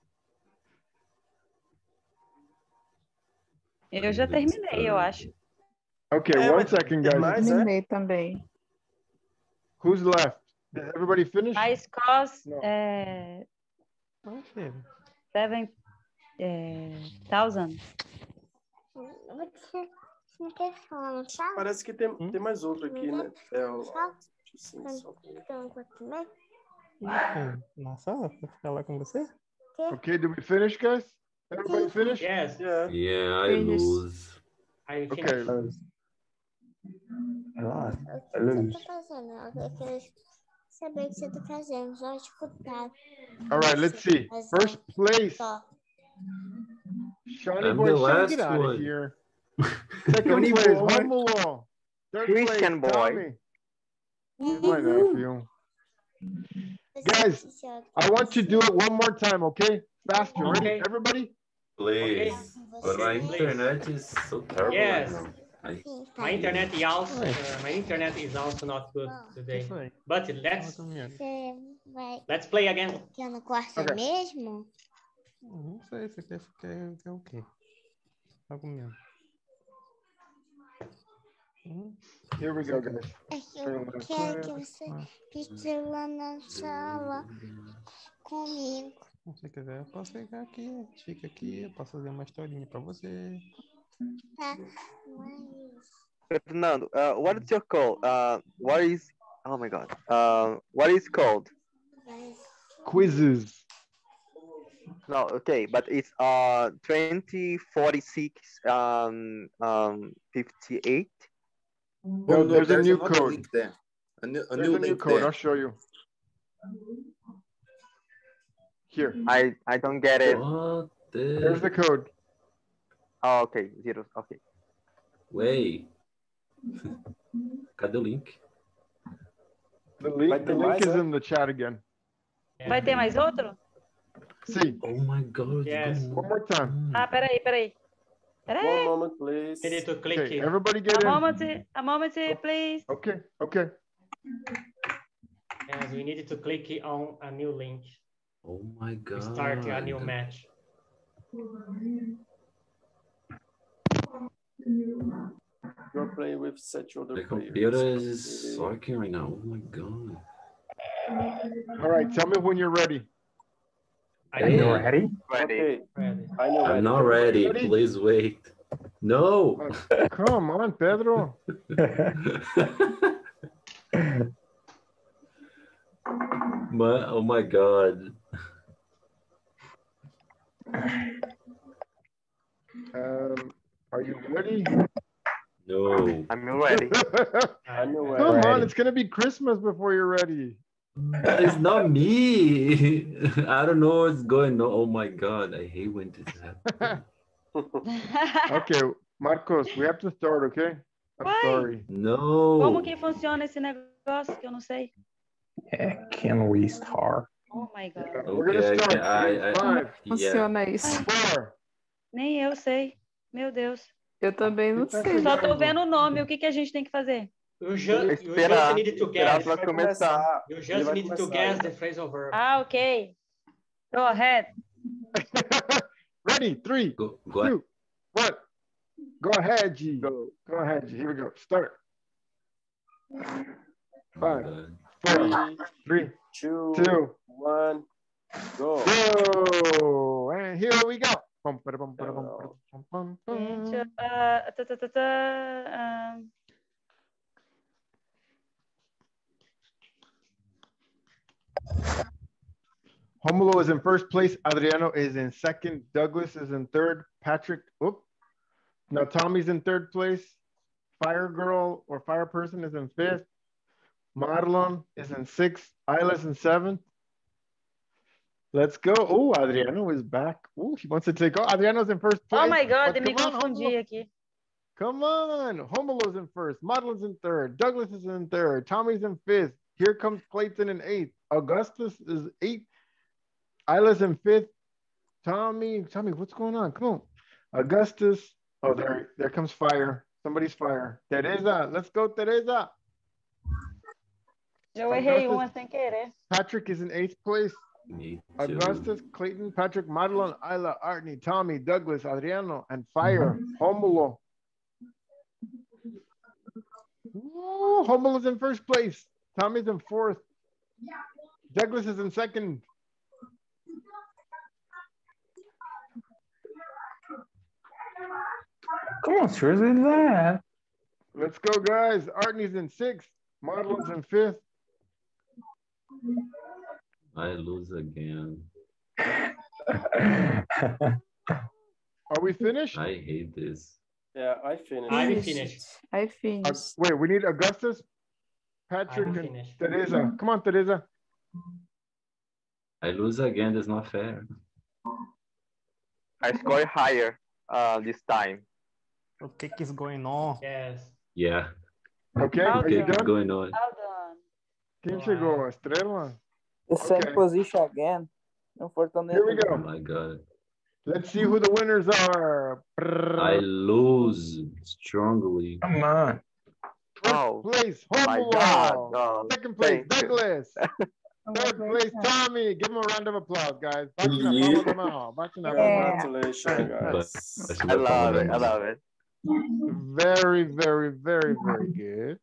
Eu já terminei, eu acho. Okay, É, one mas second, tem guys. mais, né? Terminei também. Who's left? Did everybody finish? My scores No. é Não, filho. seven é, thousand. Você não quer falar no chat? Parece que tem, tem mais outro aqui, né? É o... Sim, só... Ih, na sala, pra ficar lá com você? Okay, did we finish, guys? Everybody finish? Yes. Yeah. Yeah, I Finish. lose. I Okay. finished. Nossa, O que você tá fazendo? Eu queria saber o que você tá fazendo, só escutar. All right, let's see. First place. Só. Shiny I'm Boy, the Shane, last get out of one. here. Second Shiny place, Boy. Homolo. Third Christian place, Boy. Tommy. Here's my nephew. Guys, I want to do it one more time, okay? Faster. Ready? Okay. Everybody? Please. Okay. But my Please. internet is so terrible Yes. right now. I, My internet is also uh, my internet is also not good today. Foi. But let's Você vai let's play again. ficar no quarto Okay. mesmo? Não sei, você quer ficar quer o quê? Tá comendo. Hum? Here we go, guys. É que eu quero que você fique lá na sala comigo. Se você quiser, eu posso ficar aqui. A gente fica aqui, eu posso fazer uma historinha pra você. Tá? Mas... Fernando, uh, what is your call? Uh, what is? Oh my God. Uh, what is called? Quizzes. No, okay, but it's uh twenty forty-six um um fifty-eight. No, Oh, no, there's a there's new another code. link there. A new, a There's new a new link code. there. I'll show you. Here. I I don't get it. what the... There's the code. Oh, okay, zero. Okay. Wait. Cadê o link? The link, Vai the ter link mais, is é? in the chat again. Vai ter mais outro? See, Oh my god. Yes. one more time. Ah, peraí, peraí. One Peraí. moment, please. You need to click Okay, it. everybody get A in. moment, a moment, please. Okay, okay. Yes, we needed to click it on a new link. Oh my To god. start a new match. You're playing with such other The players. computer is sucking right now. Oh my god. All right, tell me when you're ready. I Are you know. ready? Ready. Okay, Ready. I know. I'm not ready. Ready? Please wait. No. Uh, come on, Pedro. My, oh my God. Um, are you ready? No. I'm ready. I'm ready. Come on, it's gonna be Christmas before you're ready. It's not me. I don't know what's going on. Oh my God, I hate when this happens. Okay, Marcos, we have to start, okay? I'm Why? sorry. No. Como que funciona esse negócio que eu não sei? Yeah, can we start? Oh my God. Yeah, we're gonna Okay, I start can- I- in I- five, Funciona isso. four. Nem eu sei. Meu Deus. Eu também não Tá sei. Só tô chegando. vendo o nome. O que, que a gente tem que fazer? You just, you just Esperar. need to Esperar guess. pra Vai começar. começar. You Ele just vai need to começar, guess então. the phrasal verb. Ah, ok. Go ahead. Ready? Three, Go, go two, one. Go ahead, G. Go. Go ahead, G. Here we go. Start. Five, ahead. four, three, Two, two, one, go. go. And here we go. Bum, ba, bum, ba, bum, ba, bum, bum, bum. Gente, ah, tá, tá, tá, tá, ah, Romulo is in first place. Adriano is in second. Douglas is in third. Patrick, oop. Now Tommy's in third place. Fire Girl or Fire Person is in fifth. Marlon is in sixth. Isla's in seventh. Let's go. Oh, Adriano is back. Oh, he wants to take off. Adriano's in first place. Oh my God, But me come on, confundi Romulo. aqui. Come on. Romulo's in first. Marlon's in third. Douglas is in third. Tommy's in fifth. Here comes Clayton in eighth. Augustus is eighth. Isla's in fifth. Tommy, Tommy, what's going on? Come on. Augustus. Oh, there, there comes fire. Somebody's fire. Teresa, let's go, Teresa. Eu errei Augustus. uma sem querer. Patrick is in eighth place. Me too. Augustus, Clayton, Patrick, Madeline, Isla, Artney, Tommy, Douglas, Adriano, and Fire. Romulo. Ooh, Romulo's in first place. Tommy's in fourth. Douglas is in second. Come on, seriously, that. Let's go, guys. Artney's in sixth. Madeline's in fifth. I lose again. Are we finished? I hate this. Yeah, I finished. I'm finished. I Uh, finished. wait, we need Augustus, Patrick, I'm and finished. Teresa. Come on, Teresa. I lose again. That's not fair. I scored higher uh, this time. O que que is going on? Yes. Yeah. Okay, Well are you Okay, what's done? going on? Well done. Quem chegou? Estrela? The same Okay. position again. Here we Unfortunately. Oh go. my God. Let's see who the winners are. I lose strongly. Come on. First Oh, place, my Romulo. God. Oh, Second place, thank you. Douglas. Third place, Tommy. Give him a round of applause, guys. Bate na palma da mão. Bate na palma da mão. Congratulations, guys. But I love it. I love it. Very, very, very, very good.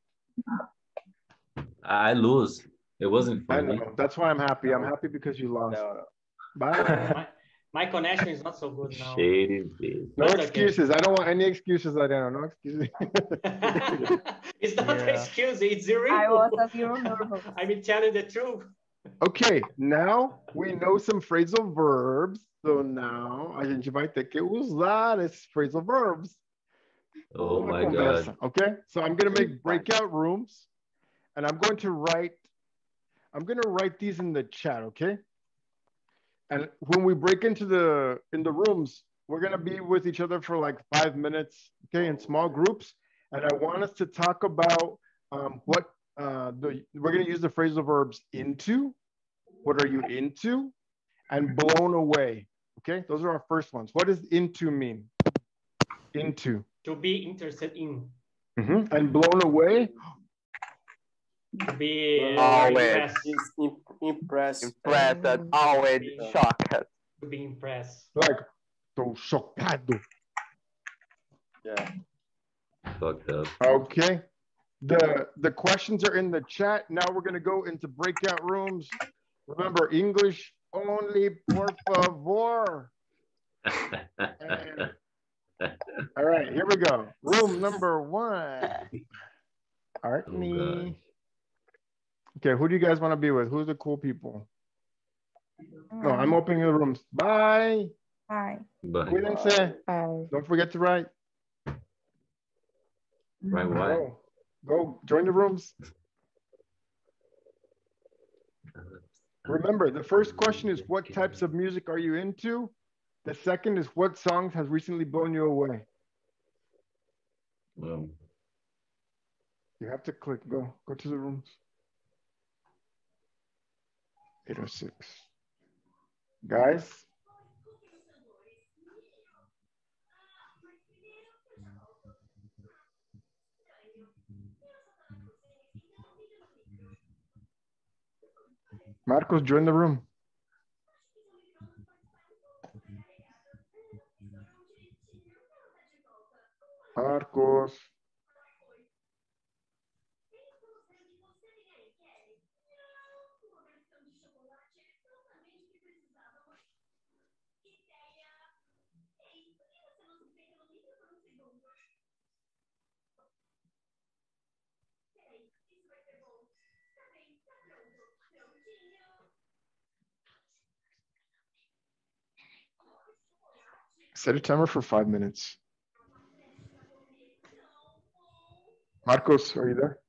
I lose. It wasn't I funny. know. That's why I'm happy. I'm happy because you lost. No, no. Bye. My, my connection is not so good now. Shady bitch. No That's okay. excuses. I don't want any excuses, Adriano. No excuses. It's not an Yeah. excuse, it's the real. I was a little nervous. I'm telling the truth. Okay, now we know some phrasal verbs. So now a gente vai ter que usar esses phrasal verbs. Oh Uma my conversa, God. okay? So I'm gonna make breakout rooms and I'm going to write, I'm gonna write these in the chat, okay? And when we break into the, in the rooms, we're gonna be with each other for like five minutes, okay, in small groups. And I want us to talk about um, what, uh, the, we're gonna use the phrasal verbs into, what are you into, and blown away, okay? Those are our first ones. What does into mean? Into. To be interested in. Mm-hmm. And blown away? To be uh, Always. impressed. He's im- impressed. Impressed and always shocked. To be impressed. Like, tô chocado. Yeah. Fucked up. Okay. The the questions are in the chat. Now we're gonna go into breakout rooms. Remember, English only, por favor. And All right, here we go. Room number one. Artney. Okay, who do you guys want to be with? Who's the cool people? No, I'm opening the rooms. Bye. Bye. Bye. Cuídense. Don't forget to write. Right, what? Go. Go. Join the rooms. Remember, the first question is what types of music are you into? The second is what songs has recently blown you away? Um, You have to click. Go. Go to the rooms. eight oh six. Guys. Marcos, join the room. Marcos. Set a timer for five minutes. Marcos, are you there?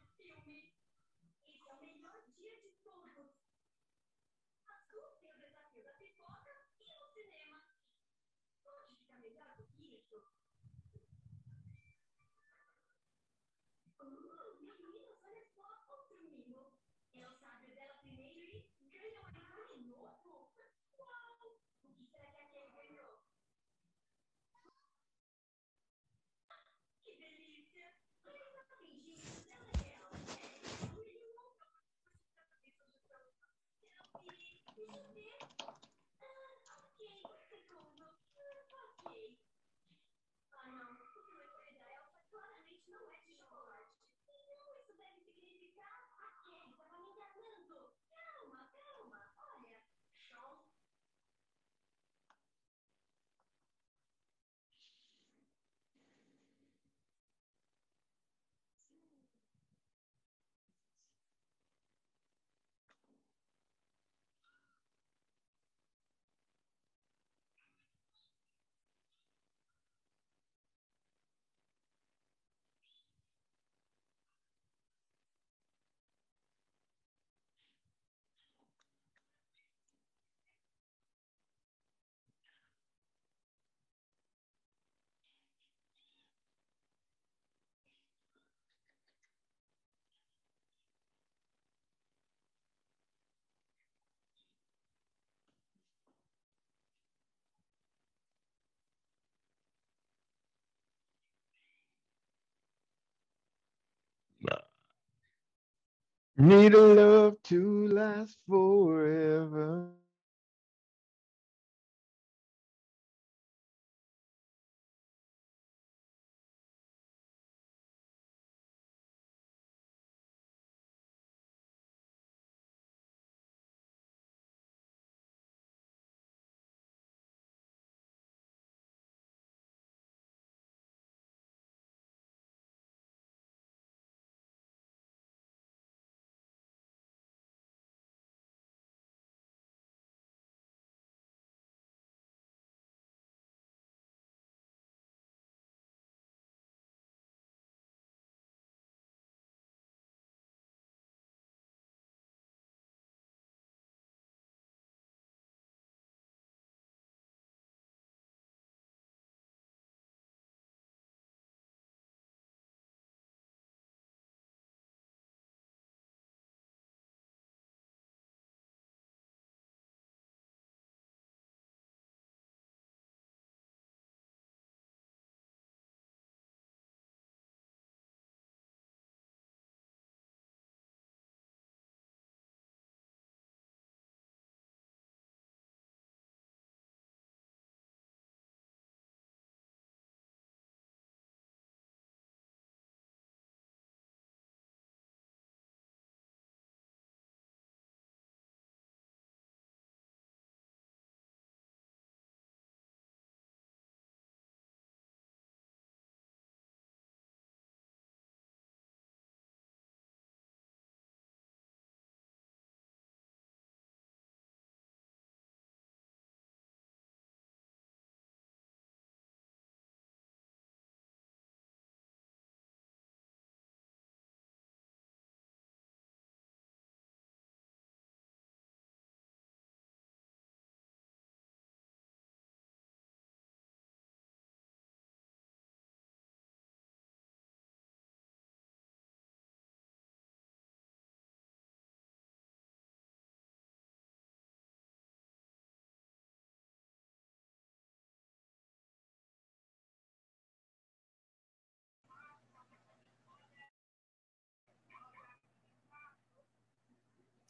Need a love to last forever.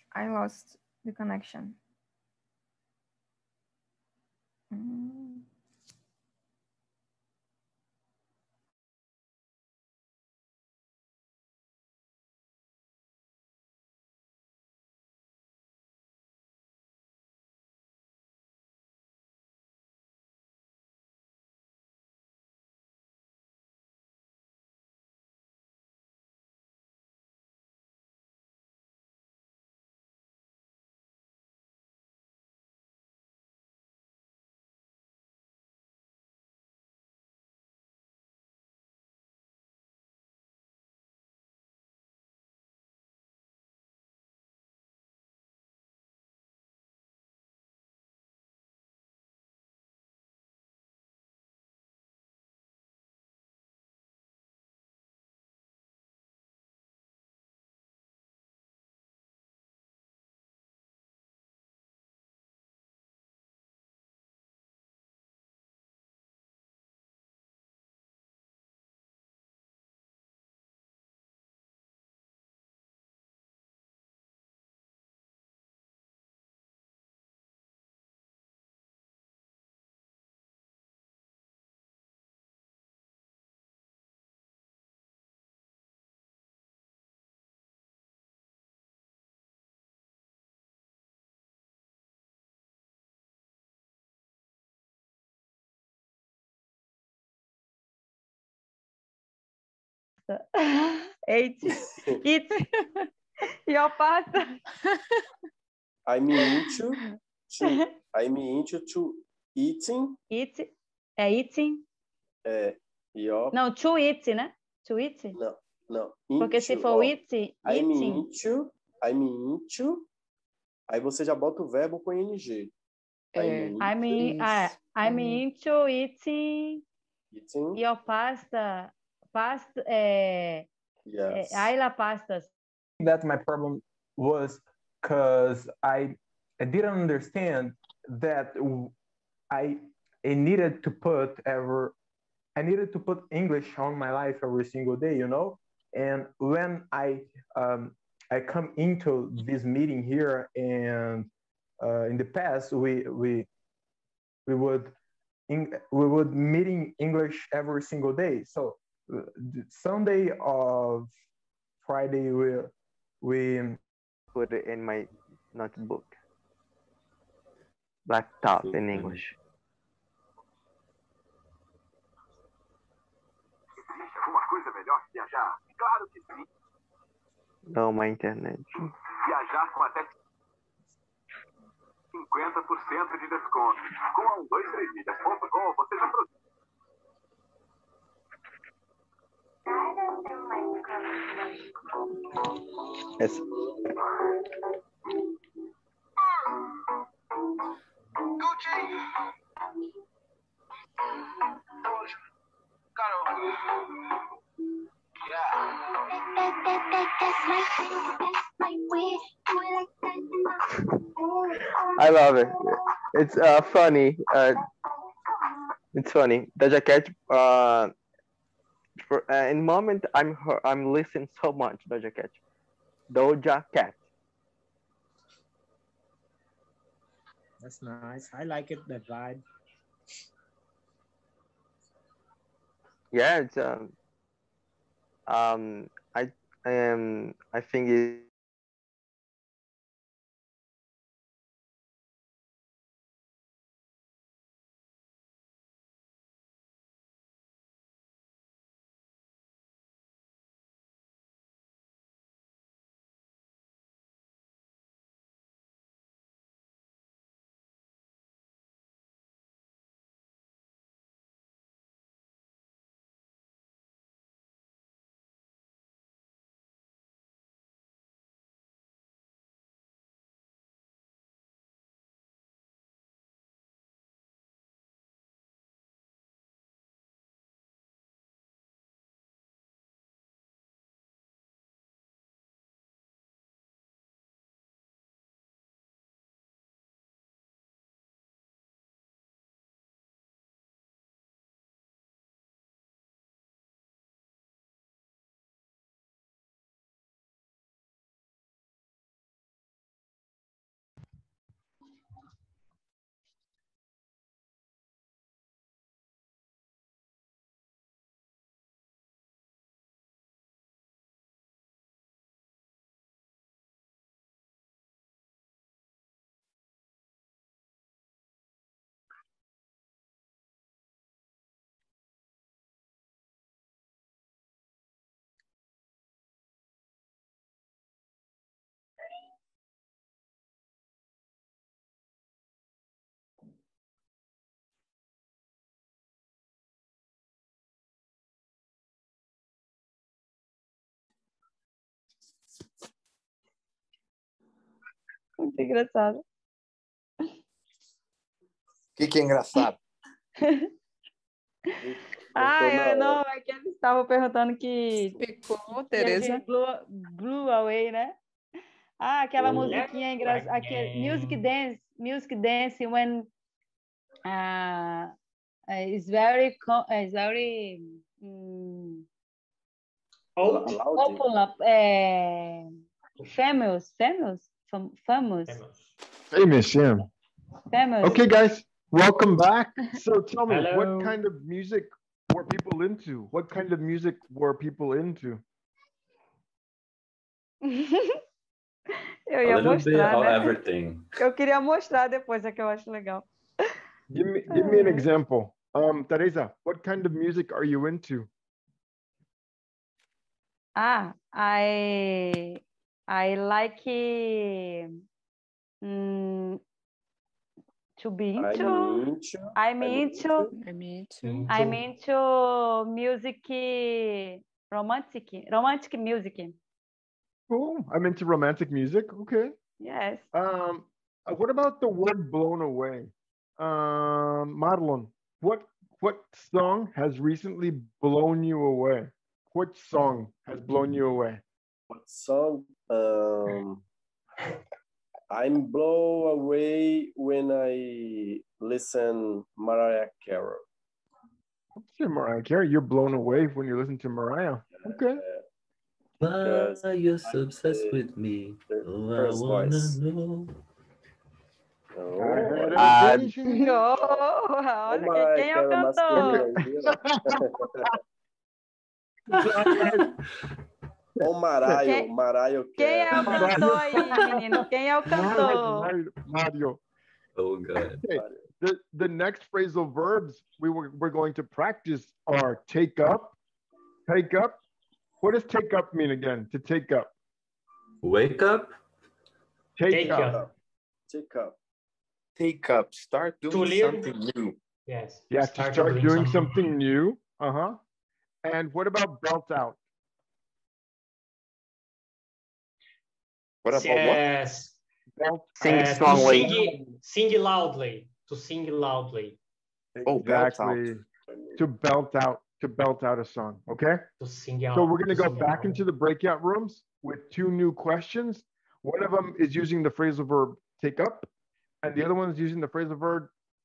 I lost the connection. Mm. Eight. Eat your pasta. I'm into to I'm into to eating. Eat. É eating? É, your. Não, to eat, né? To eat? Não, não. Porque Into, se for ó, eat, I'm eating. into, I'm into. Aí você já bota o verbo com ing. É, I'm, in, ah, I'm into eating, eating. your pasta. Pasta. É, Yes. é, I la pastas. That my problem was because I I didn't understand that I, I needed to put ever I needed to put English on my life every single day, you know. And when I um, I come into this meeting here, and uh, in the past we we we would in, we would meeting English every single day. So uh, Sunday of Friday we we put it in my notebook. Laptop in English. Alguma coisa melhor que viajar? Claro que sim. Não, my internet. Viajar com até cinquenta por cento de desconto. Com a um dois três milhas ponto com você já produz. Yes. I love it. It's uh, funny. Uh, it's funny. Doja Cat. Uh, for, uh, in moment, I'm her, I'm listening so much Doja Cat. Doja Cat. That's nice. I like it, the vibe. Yeah, it's um, um, I I am I think it. Muito engraçado. O que, que é engraçado? Ah, eu não, é que eles estavam perguntando que... Ficou, que a Tereza. gente blew, blew away, né? Ah, aquela musiquinha engraçada, aquele music dance, music dance when uh, it's very, co- it's very um, popular, é, famous, famous, fam- famous, Famous, yeah. famous. Okay, guys, welcome back. So tell me, Hello. what kind of music were people into? What kind of music were people into? Eu A ia little bit mostrar, of né? everything. Eu queria mostrar depois, é que eu acho legal. Give me, give me an example. Um, Teresa, what kind of music are you into? Ah, I I like mm, to be into. I'm into. I'm into. I'm into. I'm into music, romantic, romantic music. Cool. I'm into romantic music. Okay. Yes. Um, uh, what about the word blown away? Um, Marlon, what what song has recently blown you away? What song has blown you away? What song? Um, I'm blown away when I listen Mariah Carey. Say Mariah Carey. You're blown away when you listen to Mariah. Okay. Why are you so obsessed with me? Oh, I first wanna voice. know. I had Ah, a vision. não, olha, quem, quem é o cantor? O Maraio, Quem- Maraio Quem é o Carey. cantor aí, menino? Quem é o cantor? Mario. Mario. Oh, God. Okay. The, the next phrasal verbs we were, we're going to practice are take up, take up. What does take up mean again? To take up. Wake up. Take, Take up. up. Take up. Take up. Start doing To live. something new. Yes. Yeah, to start doing something new. Uh-huh. And what about belt out? What about what? Yes. Belt Uh, to sing, sing loudly. To sing loudly. Oh, belt out. Exactly. To belt out, to belt out a song. Okay. To sing out. So we're going to to go sing back out. into the breakout rooms with two new questions. One of them is using the phrasal verb take up, and the other one is using the phrasal verb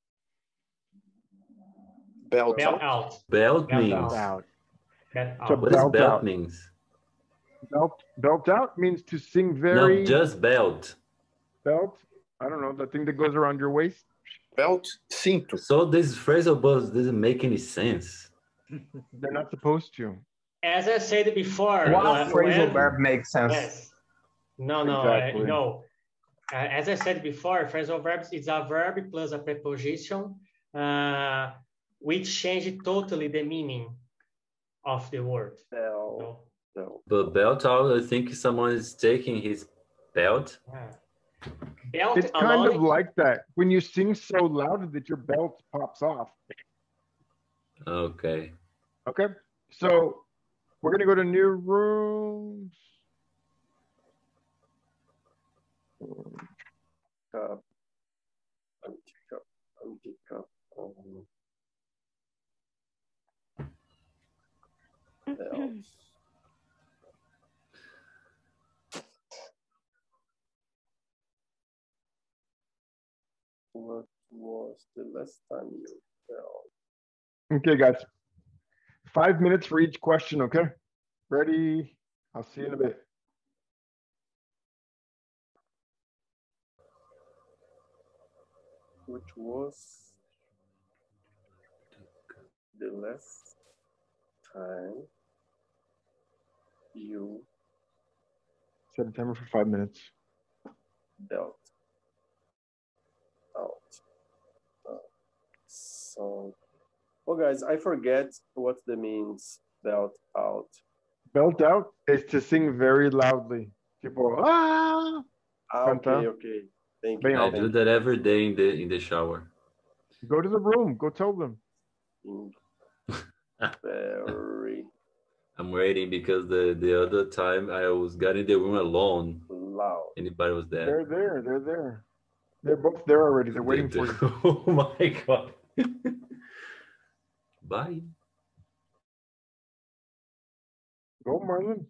Belt, Belt out. out. Belt Belt means. belt out. Belt So out. What does belt belt out. means? Belt, belt out means to sing very. No, just belt. Belt. I don't know, the thing that goes around your waist. Belt, cinto. So this phrasal verbs doesn't make any sense. They're not supposed to. As I said before, What uh, phrasal when- verb makes sense? Yes. No, no, Exactly. uh, no. Uh, as I said before, phrasal verbs is a verb plus a preposition, uh, which change totally the meaning of the word. Belt. No? Belt. But belt out, I think someone is taking his belt. Yeah. Belt It's kind alone, of like that. When you sing so loud that your belt pops off. Okay. Okay. So we're going to go to new rooms. Cup. Empty cup. Empty cup. Um, belt. What was the last time you felt? Okay, guys. Five minutes for each question, okay? Ready? I'll see you in a bit. Which was the last time you Set a timer for five minutes. belt out? Uh, so, well, guys, I forget what the means belt out. Belt out is to sing very loudly. People, ah! Ah, Canta. okay, okay. Thank you. Bem I alto. do that every day in the in the shower. Go to the room. Go tell them. Very I'm waiting because the the other time I was got in the room alone. loud. Anybody was there? They're there. They're there. They're both there already. They're waiting for you. Oh my God. Bye. Go, Marlon.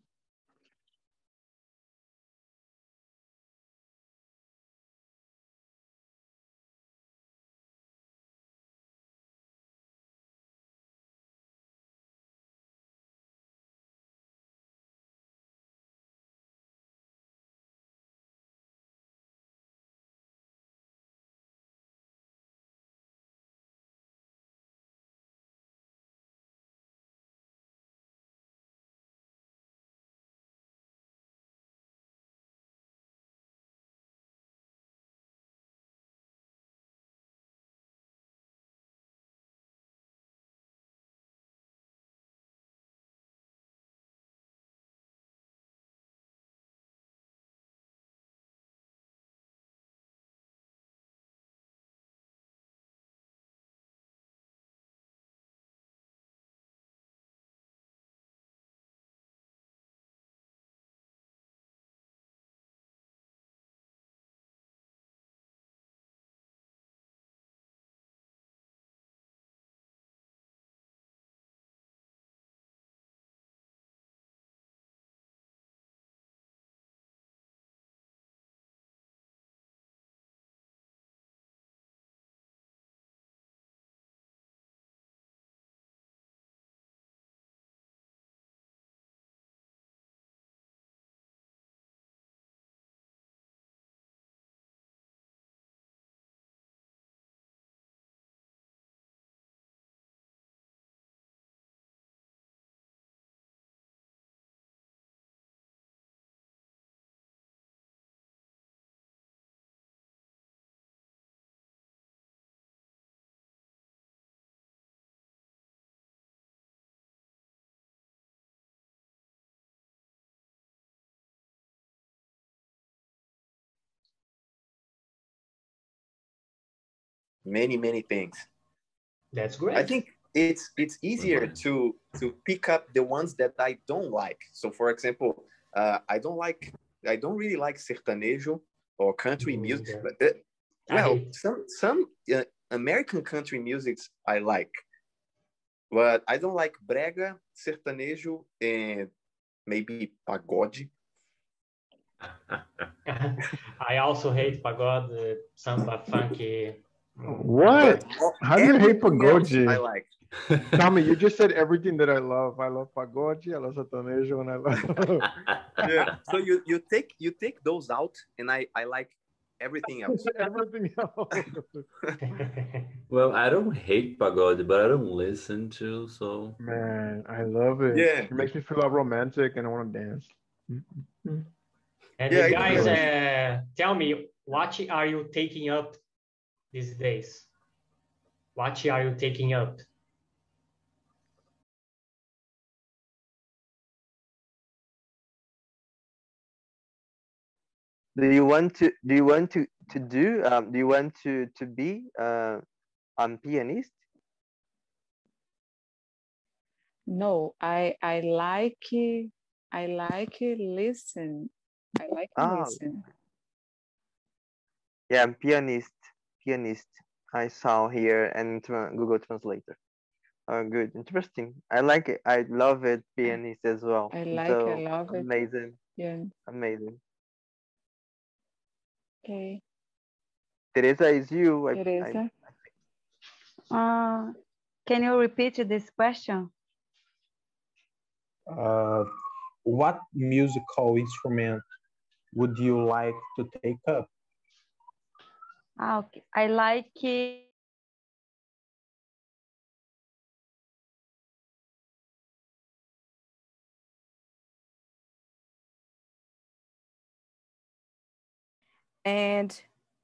Many, many things. That's great. I think it's it's easier to to pick up the ones that I don't like. So, for example, uh, I don't like I don't really like sertanejo or country music. But, uh, well, some some uh, American country musics I like, but I don't like brega, sertanejo, and maybe pagode. I also hate pagode, samba, funky. What? How do you hate pagode? I like. Tommy, you just said everything that I love. I love pagode, I love sertanejo, and I love. Yeah. So you you take you take those out, and I I like everything else. Everything else. Well, I don't hate pagode, but I don't listen to, so. Man, I love it. Yeah. It makes me feel all romantic and I want to dance. And Yeah, you it guys, really- uh, tell me, what are you taking up these days? What are you taking up? Do you want to do you want to to do um do you want to to be uh um pianist? No, I I like I like listen. I like Ah, listen. yeah, I'm pianist. Pianist. I saw here and tra- Google Translator. Oh, good, interesting. I like it. I love it. Pianist as well. I like So I love it. amazing, Yeah. amazing. Okay. Teresa is you. I, I, Teresa. Uh, can you repeat this question? Uh, what musical instrument would you like to take up? Ah, okay. I like and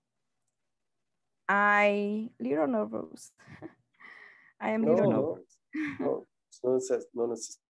I little nervous. I am No, little no, nervous. no, it's not necess- not necessary.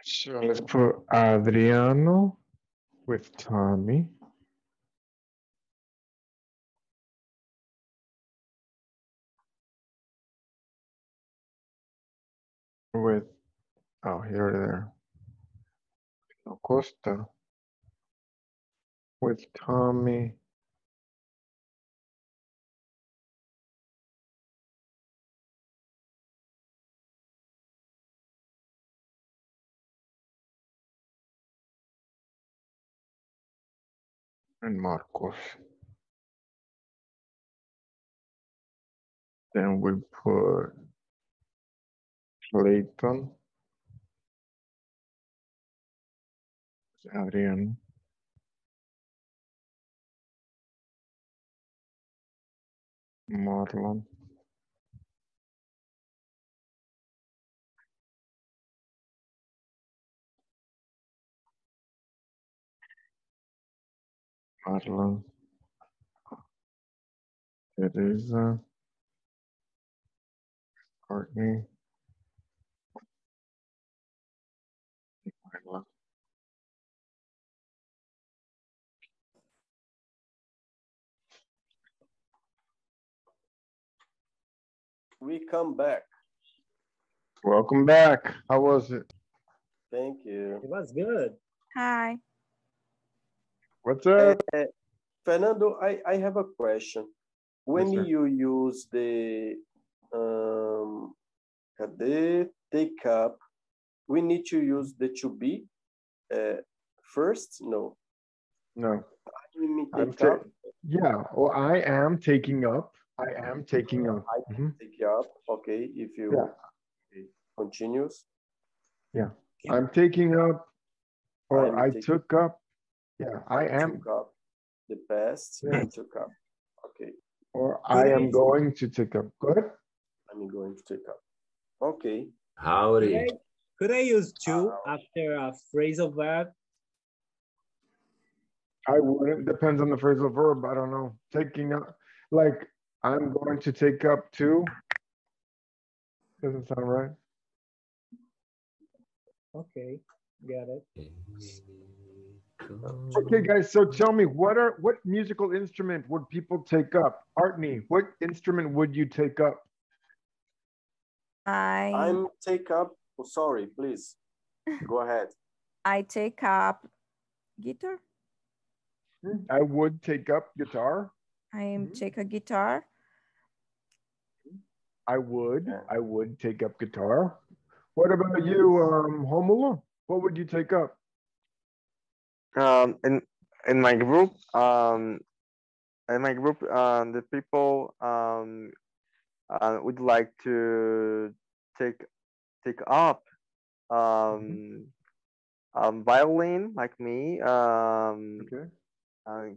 So let's put Adriano with Tommy. With, oh, here there. Costa with Tommy. And Marcos. Then we put Clayton. Adrian. Marlon. Marlon. Teresa. Courtney. Marla. We come back. Welcome back. How was it? Thank you. It was good. Hi. What's up? Uh, Fernando, I, I have a question. When Yes, sir. you use the um, cadê, take up, we need to use the to be uh, first? No. No. You mean I'm take ta- up? yeah, well, I am taking up. I am taking up. I Mhm. take you up. Okay, if you Yeah. okay, continues. Yeah. I'm taking up, or I'm I taking- took up. Yeah, I am. Took up the past Yeah. and took up. Okay, Or I am going to take up. Go ahead. I'm going to take up. Okay. Could Howdy. I, could I use to after a phrasal verb? I wouldn't. Depends on the phrasal verb. I don't know. Taking up, like I'm going to take up too. Doesn't sound right. Okay, got it. Okay, guys. So tell me, what are what musical instrument would people take up? Artney, what instrument would you take up? I I'm take up. Oh, sorry, please. Go ahead. I take up guitar. I would take up guitar. I am take a guitar. I would. I would take up guitar. What about you, um, Homula? What would you take up? Um, in in my group, um, in my group, um, the people um uh, would like to take take up um, um violin like me. Um, Okay. uh,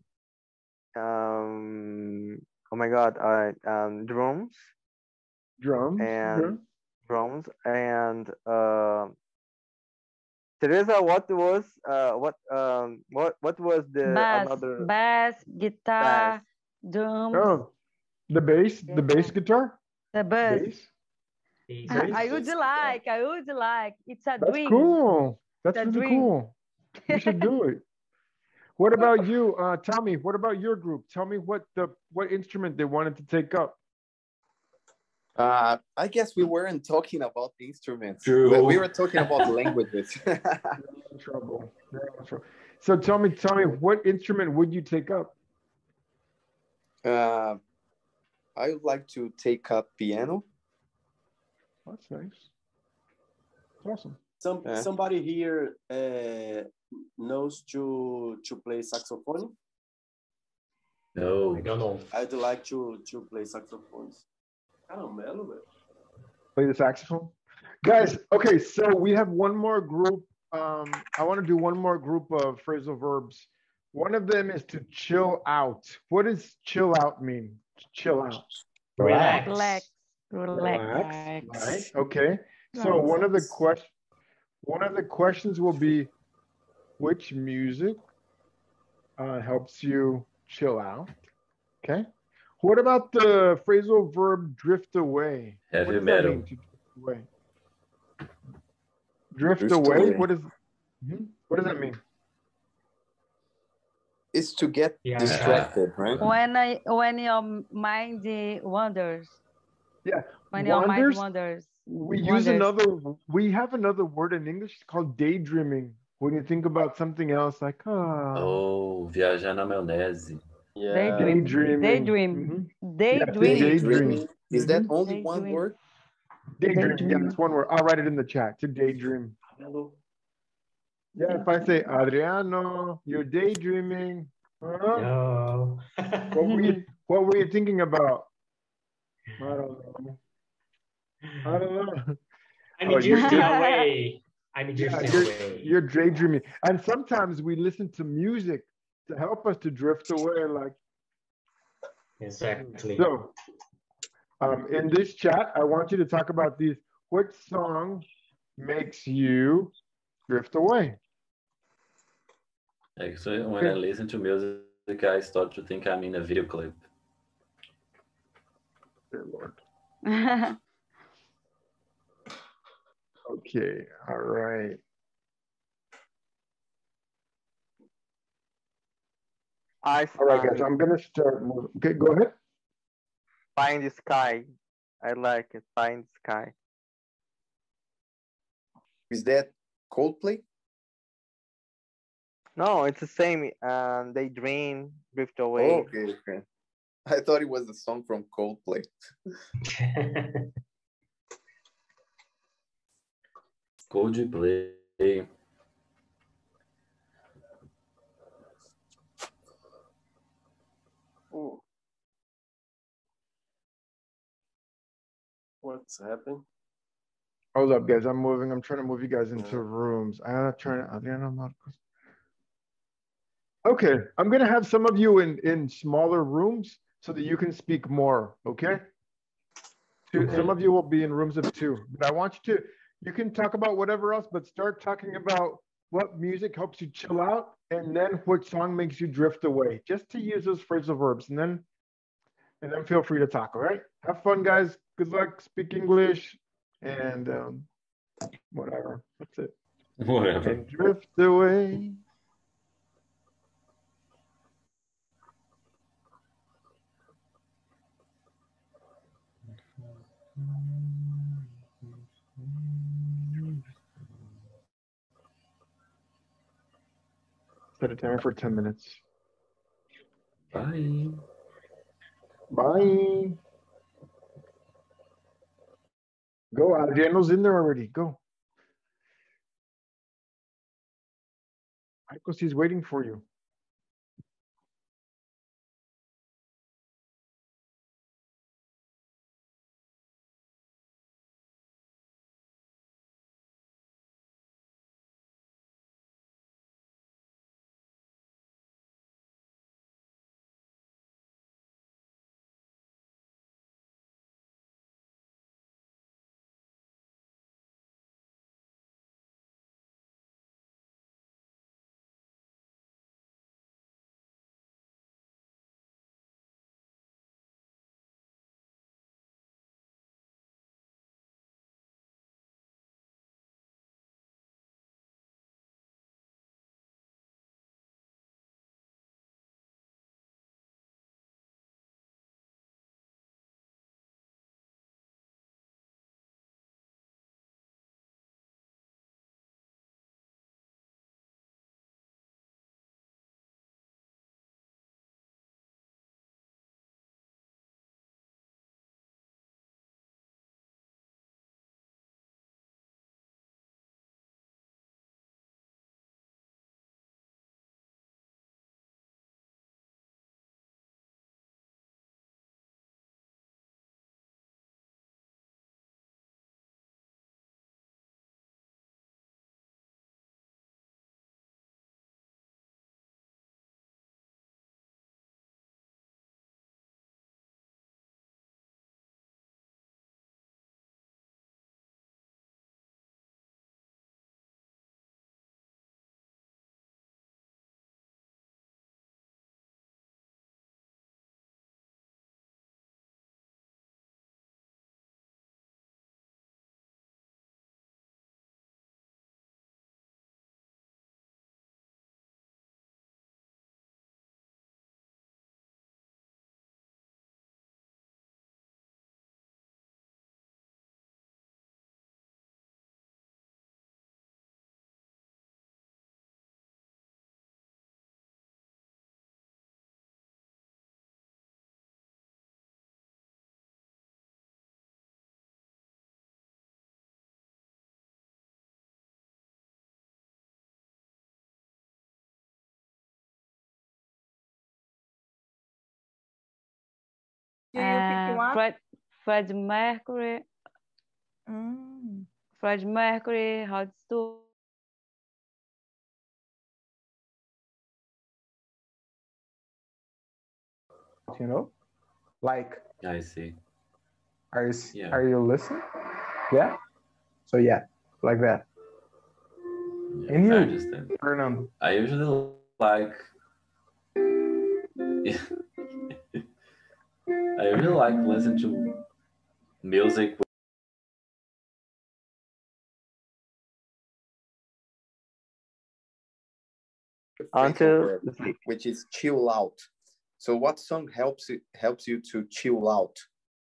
um, oh my God, I um drums Drums. and Okay. drums and uh, Teresa, what was uh what um what what was the Bass, another bass, guitar, bass? drums, Oh, the bass, the bass guitar, the bass. bass. I, I would like, I would like. It's a That's dream. cool. That's It's a really dream. cool. You should do it. What about you, uh, Tommy? What about your group? Tell me what the what instrument they wanted to take up. Uh, I guess we weren't talking about instruments. True. We, we were talking about languages. You're in trouble. You're in trouble. So tell me, tell me, what instrument would you take up? uh, I would like to take up piano. That's nice. Awesome. Some Yeah. somebody here uh, knows to to play saxophone. No. I don't know. I'd like to to play saxophones. Caramelo, velho. Play the saxophone. Guys, okay, so we have one more group. Um, I want to do one more group of phrasal verbs. One of them is to chill out. What does chill out mean? Chill out. Relax. Relax. Relax. Relax. Right. Okay. So one of the question, one of the questions will be, which music uh, helps you chill out? Okay. What about the phrasal verb drift away? Heavy what does metal. that mean to drift away? Drift, Drift away. away. What is? Mhm. What does that mean? It's to get Yeah. distracted, right? When I when your mind eh, wanders. Yeah. When your mind Wanders. wanders. We use Wanders. another. We have another word in English called daydreaming. When you think about something else, like ah. Oh, viajar na maionese. Yeah. Daydream. Daydreaming. Daydream. Mhm. Daydream. Yeah, to Daydream. Is that Mhm. only one Daydream. word? Daydream. Daydream. Yeah, it's one word. I'll write it in the chat. To daydream. Yeah, if I say Adriano, you're daydreaming. Huh? No. What were you What were you thinking about? I don't know. I don't know. I'm Oh, you're, drifting you're away. I'm yeah, drifting you're away. you're daydreaming. And sometimes we listen to music to help us to drift away. Like Exactly. so, um, in this chat, I want you to talk about these. What song makes you drift away? Actually, when I Okay. listen to music, I start to think I'm in a video clip. Dear Lord. Okay. All right. I All right, guys. um, I'm gonna start. moving. Okay, go ahead. Pie in the sky. I like it. Pie in the sky. Is that Coldplay? No, it's the same. Um, they dream, drift Oh, away. okay, okay. I thought it was a song from Coldplay. Coldplay. Oh. What's happening? Hold up, guys. I'm moving. I'm trying to move you guys into rooms. I'm trying to. Adriano Marcos. Okay, I'm gonna have some of you in in smaller rooms so that you can speak more. Okay. Two, Okay. Some of you will be in rooms of two, but I want you to. You can talk about whatever else, but start talking about what music helps you chill out, and then what song makes you drift away. Just to use those phrasal verbs, and then and then feel free to talk. All right. Have fun, guys. Good luck. Speak English, and um, whatever. That's it. Whatever. And drift away. Set a timer for ten minutes. Bye. Bye. Go. Adriano's in there already. Go. Michael, he's waiting for you. Can you pick Uh, one? Fred, Fred Mercury, Mm. Fred Mercury, Rod Stewart. You know, like, I see. are you Yeah. are you listening? Yeah. So yeah, like that. Yeah, And I you, understand. Fernando? I usually like. I really like listen to music. Phrasal Until verb, which is chill out. So what song helps it helps you to chill out?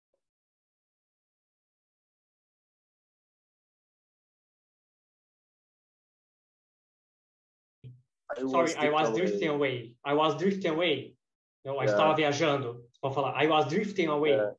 I Sorry, was I was drifting drifting away. away. I was drifting away. Eu Yeah. estava viajando. Vou falar. I was drifting away. Yeah.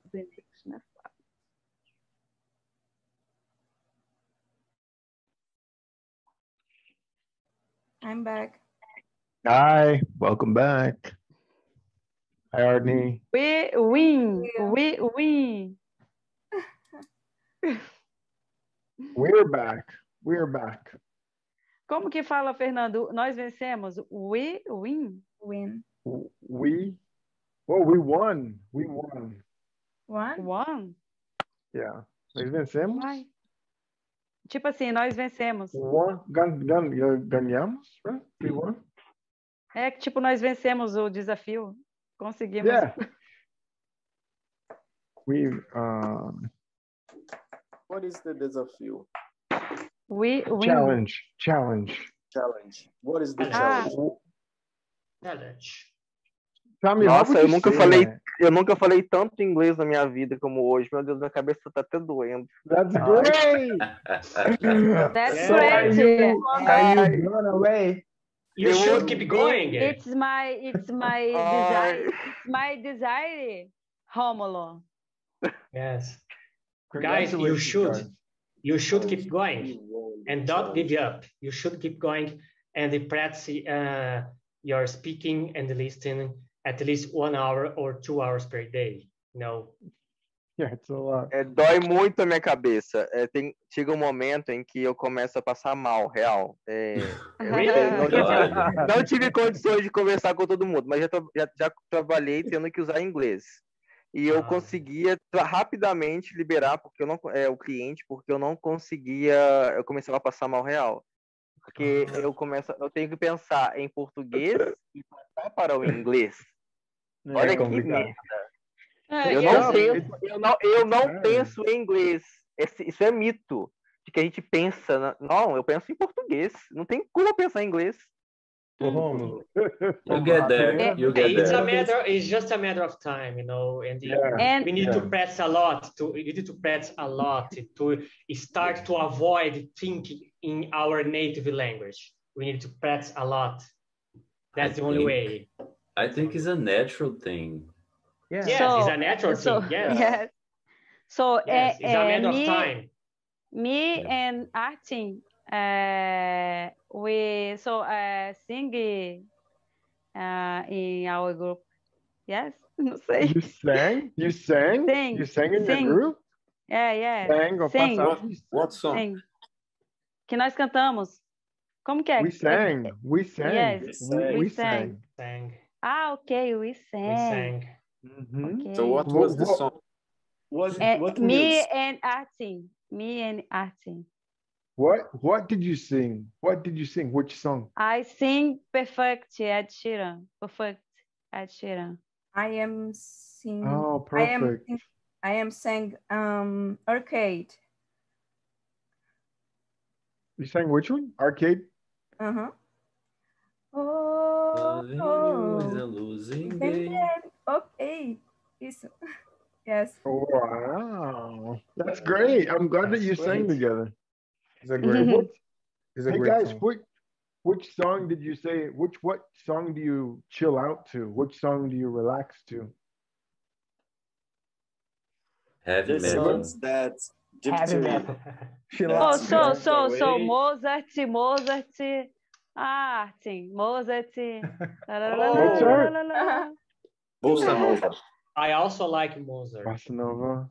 the next né? I'm back. Hi, welcome back. Hi, Arnie. We win. We win. We're back. We're back. Como que fala, Fernando? Nós vencemos. We win. Win. We, well, we won. We won. One? Won? Yeah. Nós vencemos? Uai. Tipo assim, nós vencemos. Won, gan, gan, ganhamos, right? We won. É que tipo, nós vencemos o desafio. Conseguimos. Yeah. We, uh, What is the desafio? We win. challenge, challenge. Challenge. What is the Ah. challenge? Challenge. Tell me, how Nossa, would eu you nunca say falei, that? eu nunca falei tanto inglês na minha vida como hoje. Meu Deus, minha cabeça tá até doendo. That's great. That's So are great. you, are you blown away? You Eu should ouvi- keep going. It's my it's my desire. It's my desire, Romulo. Yes. Guys, you Congratulations, should. guys. You should keep going and don't give up. You should keep going and practice uh, your speaking and listening at least one hour or two hours per day. No. Yeah, it's a lot. É, dói muito a minha cabeça. É, tem, chega um momento em que eu começo a passar mal, real. É, eu não, sei, não, tive, não tive condições de conversar com todo mundo, mas já, tra- já, já trabalhei tendo que usar inglês. E eu Ah. conseguia tra- rapidamente liberar porque eu não, é, o cliente, porque eu não conseguia, eu começava a passar mal real. Porque eu começo, eu tenho que pensar em português e passar para o inglês. Olha É que complicado. merda. Ah, Eu yes. não penso, eu não, eu não É. penso em inglês. Esse- isso é mito. De que a gente pensa. na- Não, eu penso em português. Não tem como eu pensar em inglês. Ô, Rômulo, You get there. You get It's a there. matter. It's just a matter of time, you know. And you- Yeah. And we need Yeah. to practice a lot. To you need to practice a lot to start to avoid thinking in our native language. We need to practice a lot. That's the only think- way. I think it's a natural thing. yeah. Yes, So- it's a natural so, thing. Yes. yes. So Yes, uh, it's a uh, matter of me, time. me and Artin, uh, we so uh, sing uh, in our group. Yes, não sei. You sang? You sang? Sing, You sang in sing. your group? Yeah, yeah. Sang or Sing, passava? What song? sing. Que nós cantamos. Como que é? We sang. We sang. Yes, We, we we sang. sang. Sang. Ah, ok, we sang. We sang. Mhm. Okay. So what was the What- song? What, And what me music? and Artin. Me and Artin. What what did you sing? What did you sing? Which song? I sing Perfect, Ed Sheeran. Perfect, Ed Sheeran. I am sing. Oh, I am. perfect. sing- I am saying um arcade. You sang which one? Arcade? Uh huh. Oh, Loving you is a oh. losing Entender. game. Ok. Isso. Yes. Wow. That's great. I'm glad that you sang Great. together. It's a great, What, it's a hey great guys, song. which which song did you say? Which what song do you chill out to? Which song do you relax to? Heavy The metal. songs that Heavy Jupiter metal. Chill That's Oh, out. so, That's so, the so, way. Mozart, Mozart, Artin, Mozart. Mozart? Bolsa Nova. I also like Mozart. Bossa Nova.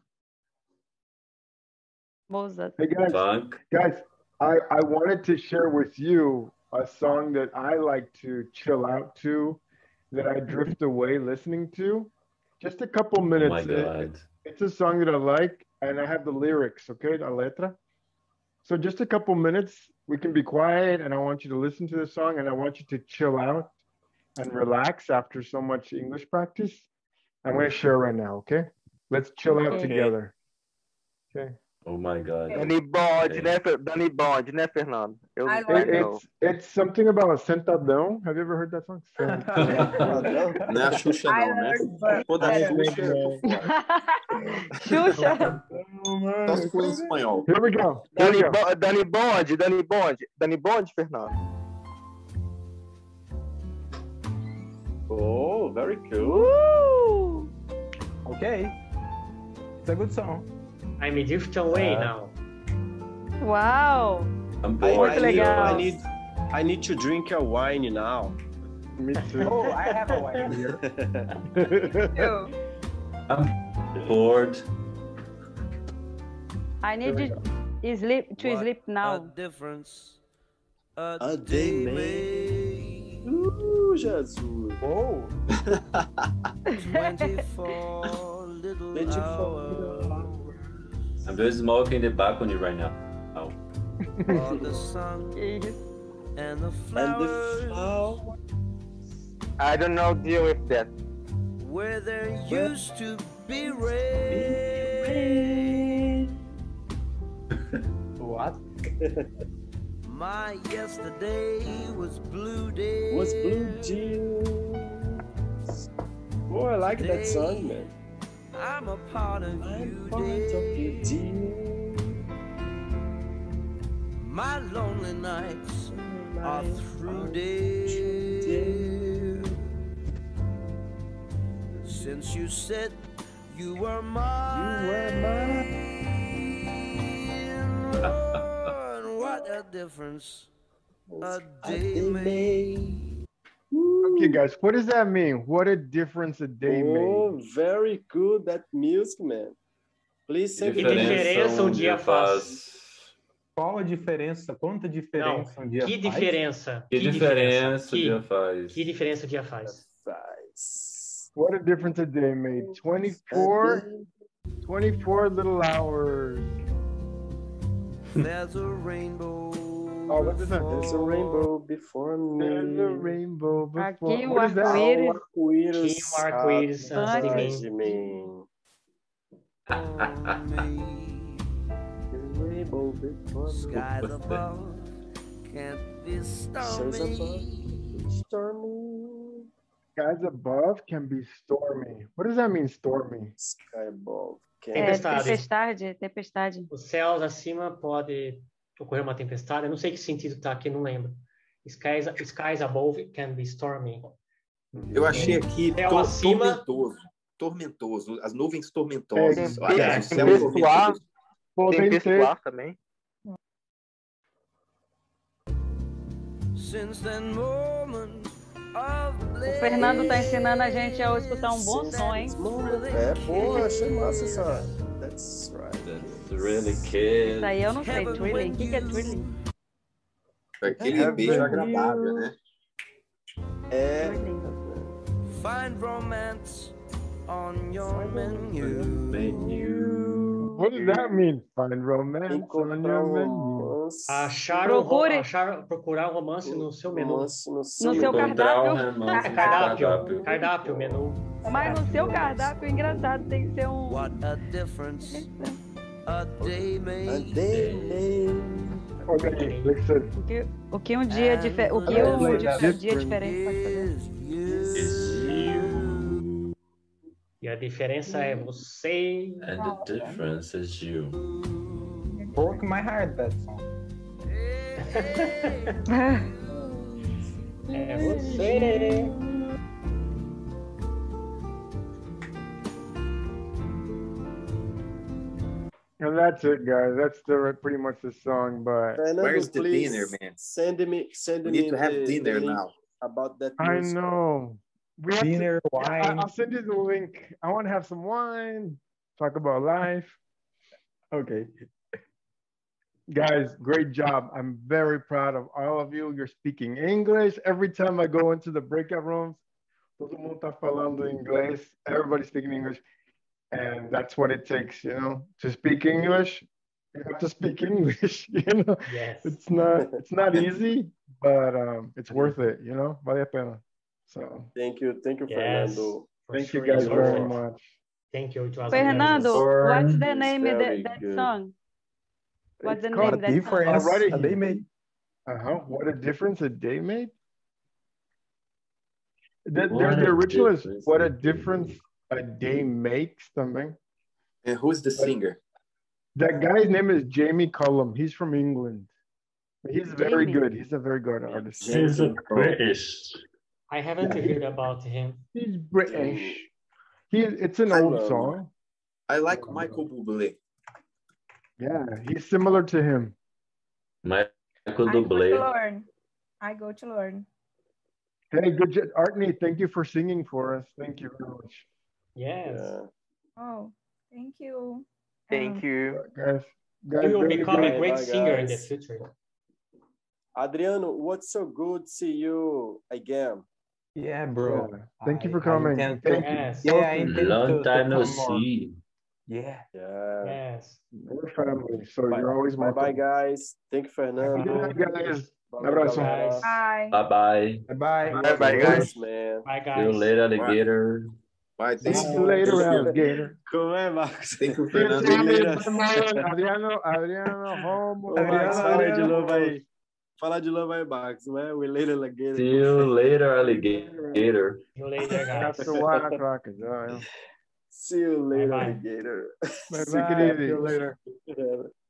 Mozart. Hey guys, Funk. guys, I, I wanted to share with you a song that I like to chill out to, that I drift away listening to. Just a couple Oh minutes. my It- God. it's a song that I like, and I have the lyrics, okay, la letra. So just a couple minutes, we can be quiet, and I want you to listen to the song, and I want you to chill out and relax after so much English practice. I'm going to share right now, okay? Let's chill out Okay. together. Okay. Oh my God. Dani Bond, Okay. né, Fer- Dani Bond, né, Fernando? Eu, I I like know. It's it's something about sentadão. Have you ever heard that song? Sentadão. Não é a Xuxa, I não, né? learned, but Pô, da I don't- Xuxa, eu tô fora. Xuxa. Só se for em espanhol. Here we go. Here Dani, we go. Bo- Dani Bond, Dani Bond, Dani Bond, Fernando. Oh, very cool. Uh! Okay. It's a good song. I'm a different way Uh, now. Uau! I'm I, bored. I, Muito need, legal. I need I need to drink a wine now. Me too. Oh, I have a wine here. I'm bored. I need to sleep to sleep now. difference A day made. Uh, Jesus. Oh. twenty-four little hours. I'm very smoking in the balcony right now. Oh. On the sun Que isso? and the And the flowers flower. I don't know deal with that. where there used to be rain. What? My yesterday was blue day. Was blue jeans. Oh, I like that song, man. I'm a part of I'm you, part of you, day. dear. My lonely nights are Night through, are dear. Since you said you were mine. You were mine. Lord, what a difference a day They made. made. Okay, guys, what does that mean? What a difference a day made. Oh, very good, that music, man. Please Que send me diferença um dia faz. Qual a diferença? Quanta Não, diferença um dia que faz? diferença. Que diferença o Que, dia faz? que diferença o dia faz. Faz. What a difference a day made. twenty-four, twenty-four little hours. There's a rainbow. Oh, what is that? There's a rainbow before me. There's a rainbow before. Aqui o What is that? arco-íris. Arco-íris Tinha um arco-íris antes de atrás de mim. mim. The rainbow before me. Skies above can't be Skies above, stormy. stormy. Skies above can be stormy. What does that mean, stormy? Sky above. Can É, Tempestade. tempestade, tempestade. Os céus acima pode ocorrer uma tempestade. Eu não sei que sentido tá aqui, não lembro. Skies, skies above can be stormy. Eu achei aqui Céu to- acima. tormentoso. Tormentoso. As nuvens tormentosas. É, Aliás, o céu Tempestade. tormentoso. Podem ter. Tempestade também. Since that moment of O Fernando tá ensinando a gente a escutar um bom som, hein? É, pô, achei massa essa. That's right. That's really kid. Isso aí eu não sei, thrilling. O que, que é thrilling? Aquele É beijo verdade. agradável, né? É. find romance on your menu. Menu. What does that mean? Find romance on Encontrar your um menu. romance. Achar um, ro- Procure. achar, procurar um romance no seu menu. Romance no seu, No seu menu. Encontrar um cardápio. romance no Cardápio. cardápio. Cardápio, menu. Mas no seu cardápio, engraçado, tem que ser um. What a difference a day A made. day made. Okay, listen. O que, o que um dia dife- o que um dif- dia diferente pode fazer? Is you. E a diferença é você. And the difference is you. Broke my heart, that song. É você. And that's it, guys. That's the pretty much the song. But Fernando, Where's the please dinner, man? Send me, send We me need to have the, dinner the link now. about that I music. know. We have to- Dinner, I, wine. I'll send you the link. I want to have some wine, talk about life. Okay. Guys, great job. I'm very proud of all of you. You're speaking English. Every time I go into the breakout rooms, todo mundo tá falando inglês. Everybody's speaking English. And that's what it takes, you know, to speak English. You have to speak English, you know. Yes. It's not it's not easy, but um, it's worth it, you know. Vale a pena. So Thank you, thank you, Yes. Fernando. For thank you sure, guys it's very worth it. much. Thank you. It was Fernando, Or- what's the It's name of very that, that good. song? What's the It's name called of that song? Difference Already. a day made. Uh-huh. What a difference a day made. The, What there's the a original is difference what a a day difference a day makes também. And who's the singer? That guy's name is Jamie Cullum. He's from England. He's very Jamie. good. He's a very good artist. He's a British. I haven't Yeah. heard about him. He's British. He it's an I old love song. I like Michael Bublé. Yeah, he's similar to him. Michael I go to Bublé. learn. I go to learn. Hey, good job, Artney. Thank you for singing for us. Thank you very much. Yes. Yeah. Oh, thank you. Thank Um, you. Guys, guys, You will very become a good. great Bye, singer in the guys. future. Adriano, what's so good see you again? Yeah, bro. Yeah. Thank you I, for I coming. intend Thank to, you. Yes. yeah, I Both of you. intend Long to, to time no come more. see. Yeah. Yeah. Yes. We're family, so Bye. you're always Bye, bye, welcome. guys. Thank you, Fernando. Good night, guys. Valeu, Abraço. galera. bye. Bye bye. Bye bye. It Bye was bye, guys. nice, man. Bye, See you guys. later, alligator. Vai, See tem, you later, tem, que, alligator. Como é, Marcos? tem que o See you, Fernando. Tommy. Later. Bye, Marlon. Adriano, Adriano, home. Ô, Marcos, Adriano, fala aí de Adriano. novo aí. Fala de novo aí, Marcos. Não é? We later alligator. See you later, alligator. See you later, guys. After one o'clock. Yeah. See you later, Bye-bye. alligator. Bye, See bye. you See you later. later.